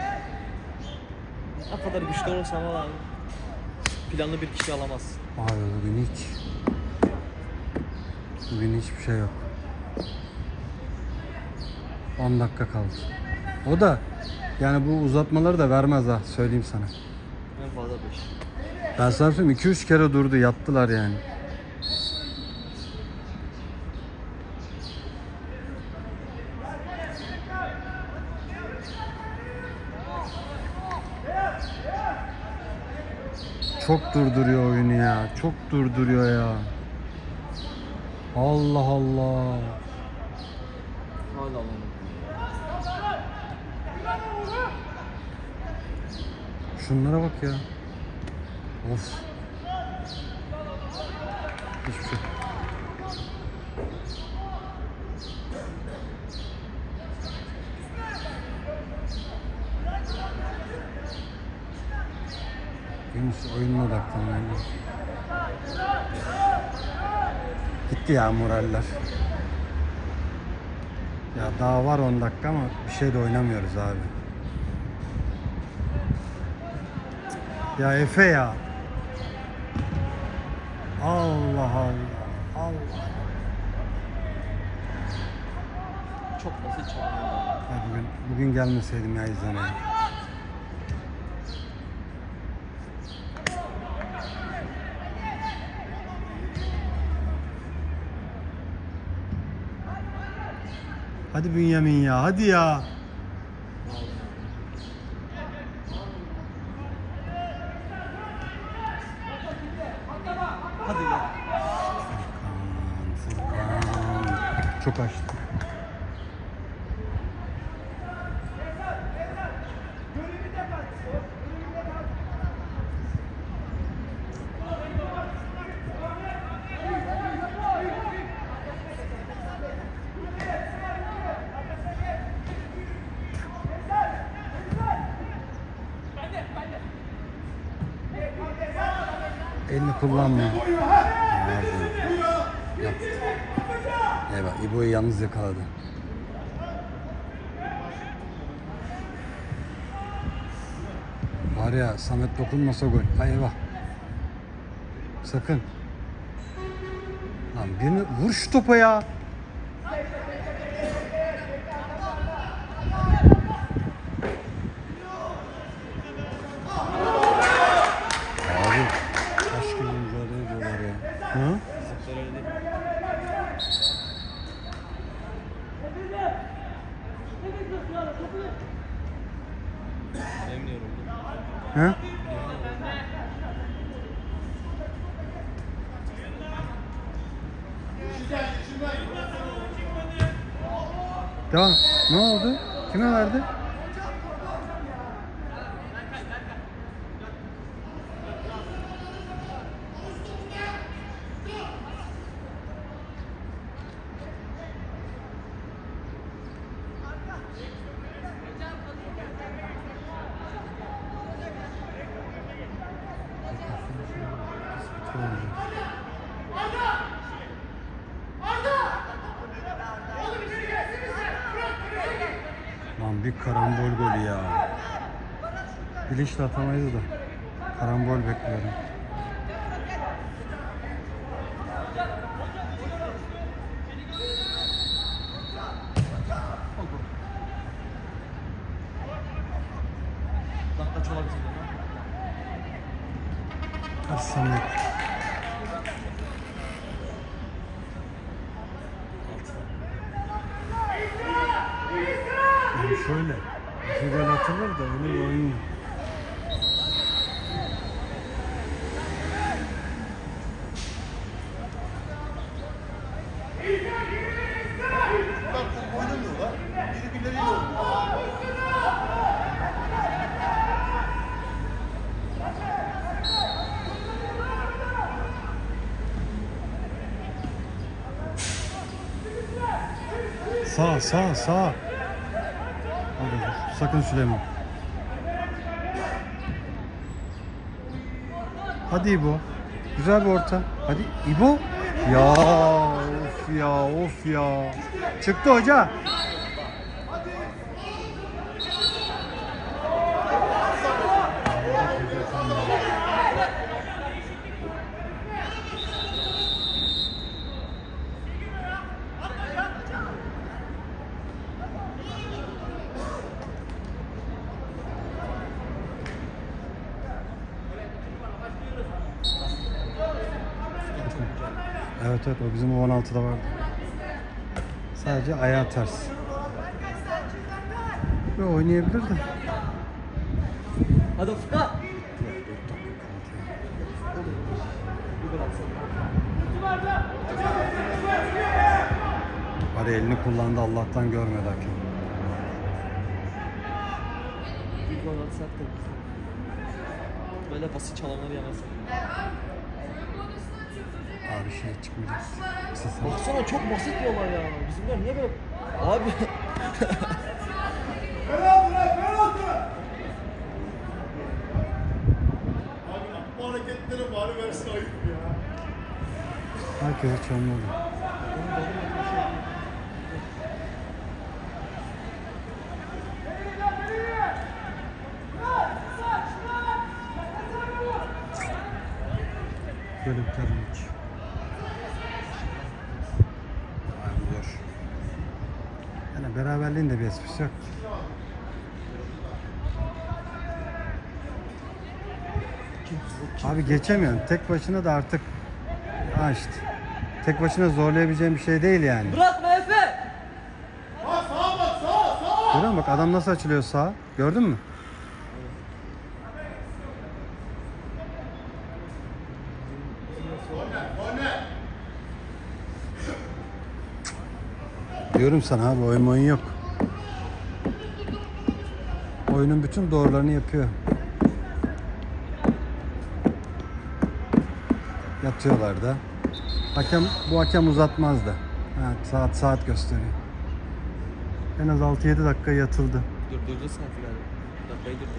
Ne kadar güçlü olursan ol abi. Planlı bir kişi alamazsın. Abi bugün hiçbir şey yok. 10 dakika kaldı. O da yani bu uzatmaları da vermez ha, söyleyeyim sana. En fazla 5. Ben sana söyleyeyim, 2-3 kere durdu, yattılar yani. Çok durduruyor oyunu ya. Çok durduruyor ya. Allah Allah. Hala alalım. Şunlara bak ya. Of. Hiçbir şey. Yunus oyununa odaklanıyor. Gitti ya moraller. Ya daha var 10 dakika ama bir şey de oynamıyoruz abi. Ya Efe ya. Allah Allah. Allah. Çok basit çalımlar. Ya bugün gelmeseydim ya izlemeye. Hadi Bünyamin ya, hadi ya. Hadi gel. Furkan. Çok açtı. Elini kullanma. Yap. Eyvah, İbo'yu yalnız yakaladı. Var ya, Samet dokunmasa gol. Ay eyvah. Sakın. Lan birini vur şu topa ya. Abi kaç kere mücadele ediyorlar ya. Hı? Bizimkiler öyle değil. Memnun oldum. Hı? Devam. Ne oldu? Kime verdi? Lan bir karambol golü ya. Bilinçli atamayız da. Karambol bekliyorum. Dakika çalabilir. Hadi Samet. Yani şöyle. Bir gol atılır da öyle bir oyun yok. Bak bu oynamıyorlar. Birbirleriyle oynuyor. Sağ. Hadi dur. Sakın Süleyman. Hadi İbo. Güzel bir orta. Hadi İbo. Ya of ya. Çıktı hoca. Evet o bizim 16'da vardı. Sadece ayağı ters. Ve oynayabilir de. Hadi Furkan. Hadi elini kullandı, Allah'tan görmedi hakem. Bir gol atsak da böyle basit çalımları yemezsin. Abi şey çıkmayacak. Baksana çok basit bir olay ya. Bizimler niye böyle... Abi... Penaltı! Abi bu hareketleri bari versin ayıp ya. Herkes çalmalı. Böyle bir tane hiç. Zor. Yani beraberliğin de bir esprisi yok. Abi geçemiyorsun. Tek başına da artık işte. Tek başına zorlayabileceğim bir şey değil yani. Bırakma Efe! Bak sağa bak sağa. Görüyor musun? Bak adam nasıl açılıyor sağa. Gördün mü? Korner. Diyorum sana abi oyun yok. Oyunun bütün doğrularını yapıyor. Yatıyorlar da. Bu hakem uzatmazdı. Evet, saat gösteriyor. En az 6-7 dakika yatıldı. Durdurdu saati galiba. Dakikayı durdu.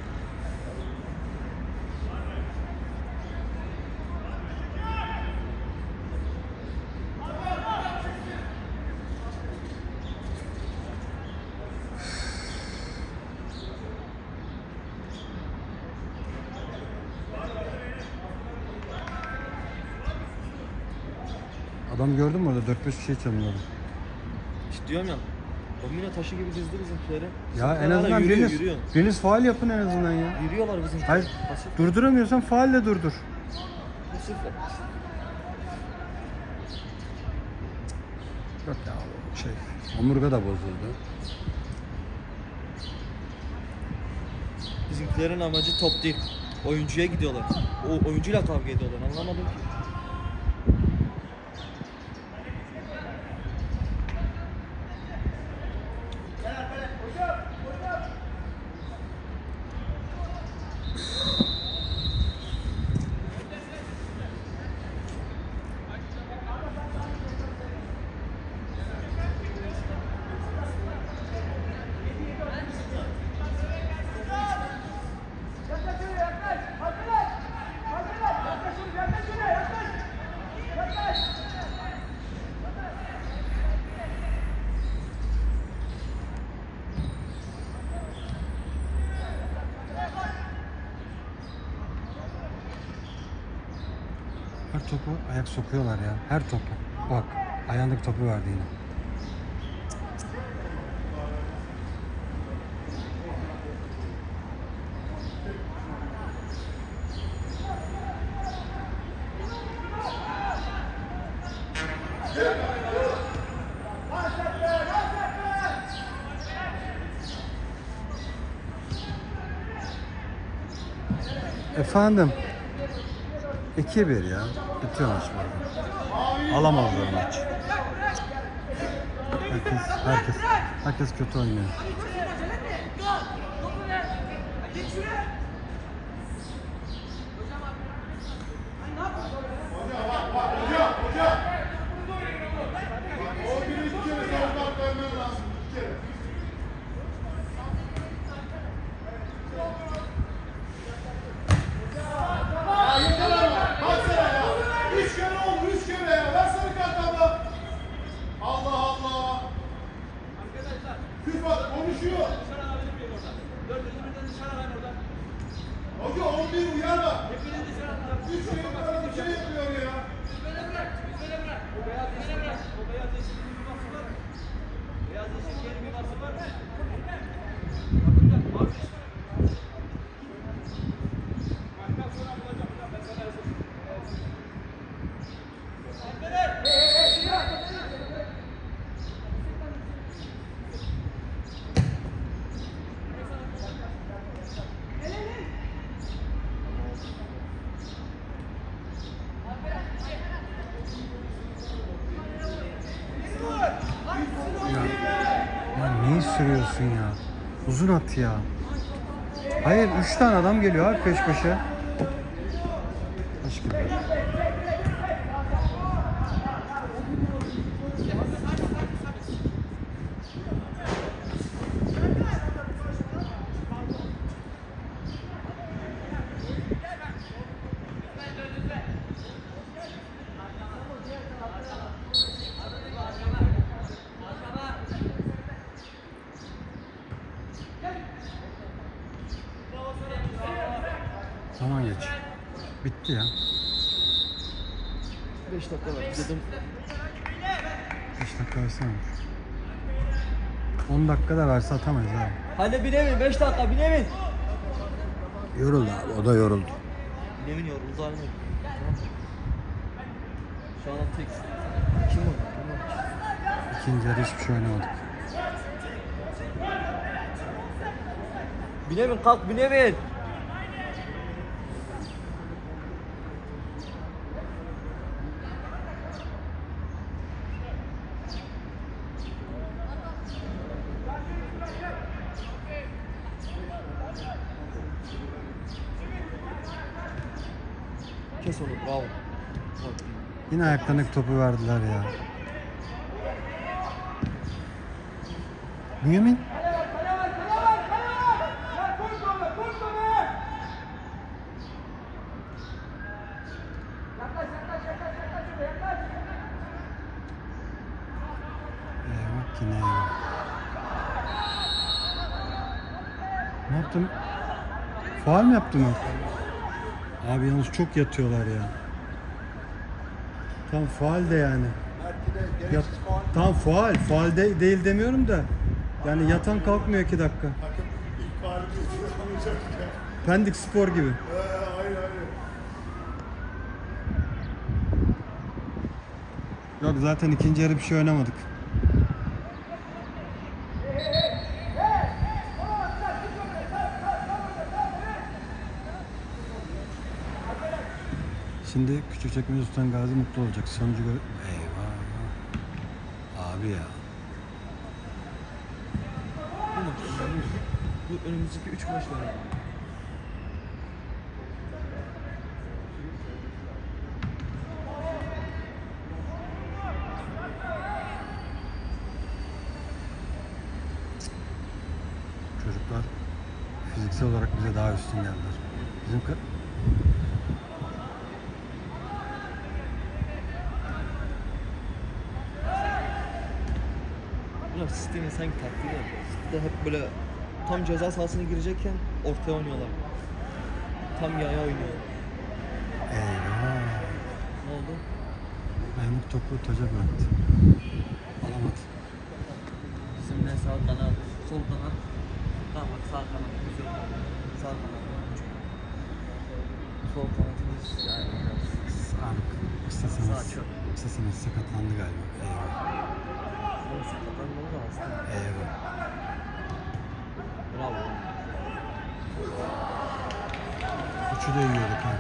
Adam gördün mü orada 4-5 bir şey çalınıyordu. İşte diyorum ya. Domino taşı gibi dizdi bizimkileri. Ya en Bizimkiler azından hala biriniz, yürüyor. biriniz faul yapın en azından ya. Yürüyorlar bizimkiler. Hayır, Pasif. durduramıyorsan faulle durdur. Pasifler. Yok ya omurga da bozuldu. Bizimkilerin amacı top değil. Oyuncuya gidiyorlar. O oyuncuyla kavga ediyorlar. Anlamadım ki. Her topu ayak sokuyorlar ya. Her topu. Bak ayağındaki topu verdi yine. Efendim. 2-1 ya. Bitiyor maç burada. Alamazlar maç. Herkes kötü oynuyor. Hoca. O bir iki kere savunmak vermen lazım. İki kere. Ya yeter ama. Baksana ya. 3 kere oldu 3 kere ya. Ver sarı kart adam. Allah Allah. Küf at konuşuyor. Hoca 11 uyarma. 3 kere böyle bir şey yapıyor ya. Ya neyi sürüyorsun ya? Uzun at ya. Hayır 3 tane adam geliyor abi peş peşe. Hoş geldin. Bitti ya. 5 dakika var dedim. 5 dakika versene. 10 dakika da verse atamayız abi. Hadi Binemin 5 dakika Binemin. Yoruldu abi, o da yoruldu. Binemin yoruldu aynı. Şu an tek. Kim var? İkinci yarı hiçbir şey oynamadık. Binemin kalk Binemin. Kes onu bravo. Yine ayaklarına topu verdiler ya. Bünyamin. Bak yine ya. Ne yaptım? Faul mü yaptım ben? Abi yalnız çok yatıyorlar ya. Tam faul de yani. Yat, tam faul. Faul değil demiyorum da. Yani yatan kalkmıyor 2 dakika. Takım ilk faali anlayacak ya. Pendik Spor gibi. Aynen. Yok zaten ikinci yarı bir şey oynamadık. Şimdi Küçükçekmece Sultan Gazi mutlu olacak. Sonucu Eyvah. Abi ya. Bu önümüzdeki 3 maçta var. Çocuklar fiziksel olarak bize daha üstün geldiler. Bizim Bunlar sistemin sanki taktiği de yapıyor. Sıkıda hep böyle tam ceza sahasına girecekken ortaya oynuyorlar. Tam yaya oynuyorlar. Eyvah. Ne oldu? Memur topu taca bıraktı. Alamadı. Bizim ne sağ kanat, sol kanat. Tamam bak sağ kanat. Sağ kanat. Sol kanatımız yani. Sağlık. İsteseniz, Sağ çok. isteseniz sakatlandı galiba. Eyvah. Neyse sakatlanmalı da aslında. Eyvah. Bravo. Üçü de yiyorduk ha.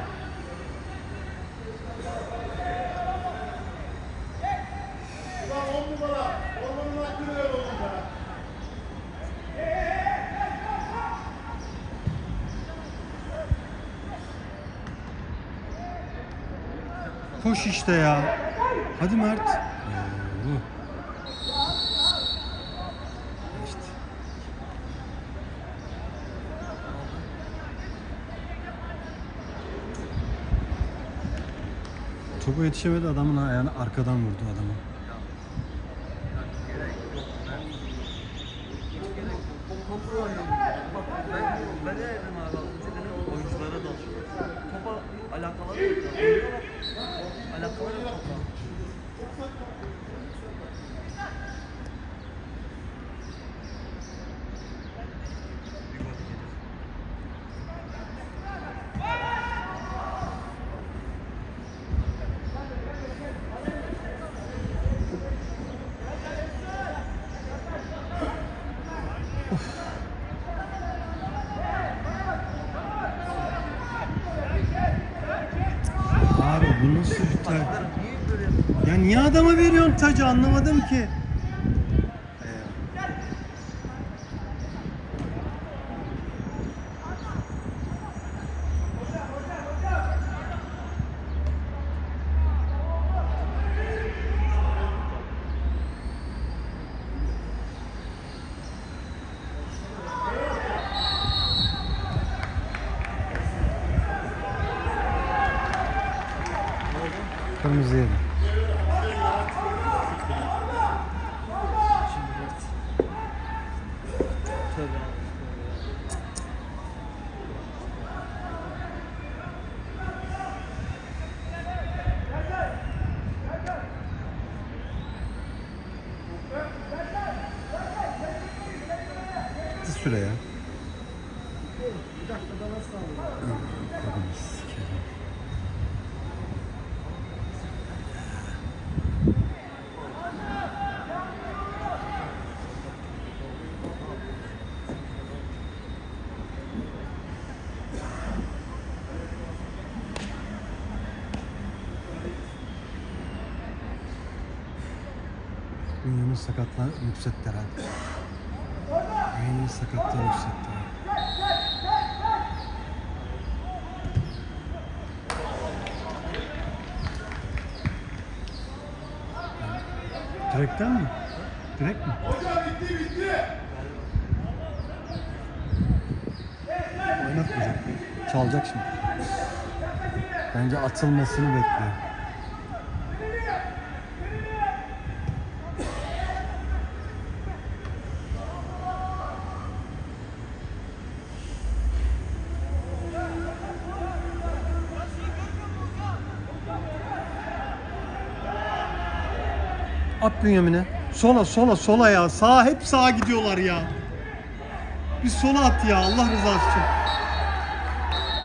Ulan 10 numara. Ormanın hakkını ver oğlum ya. Koş işte ya. Hadi Mert. İşte. Topu yetişemedi, adamın ayağını arkadan vurdu adamı. Ben de dedim abi oyunculara da topa alakaları yok. Alakaları yok topla. Abi bu nasıl bir taç? Ya niye adama veriyorsun tacı, anlamadım ki. Kırmızı yedi. süre ya. Bir dakikada nasıl alıyor? Kadın sikerim. Bünyamin sakatlığı yükseltti herhalde. Bünyamin sakatlığı yükseltti. Direkten mi? Direkt mi? Hocam bitti. Oynatmayacak. Çalacak şimdi. Bence atılmasını bekliyor. At Bünyamin'e. Sola ya. Hep sağa gidiyorlar ya. Bir sola at ya Allah rızası için.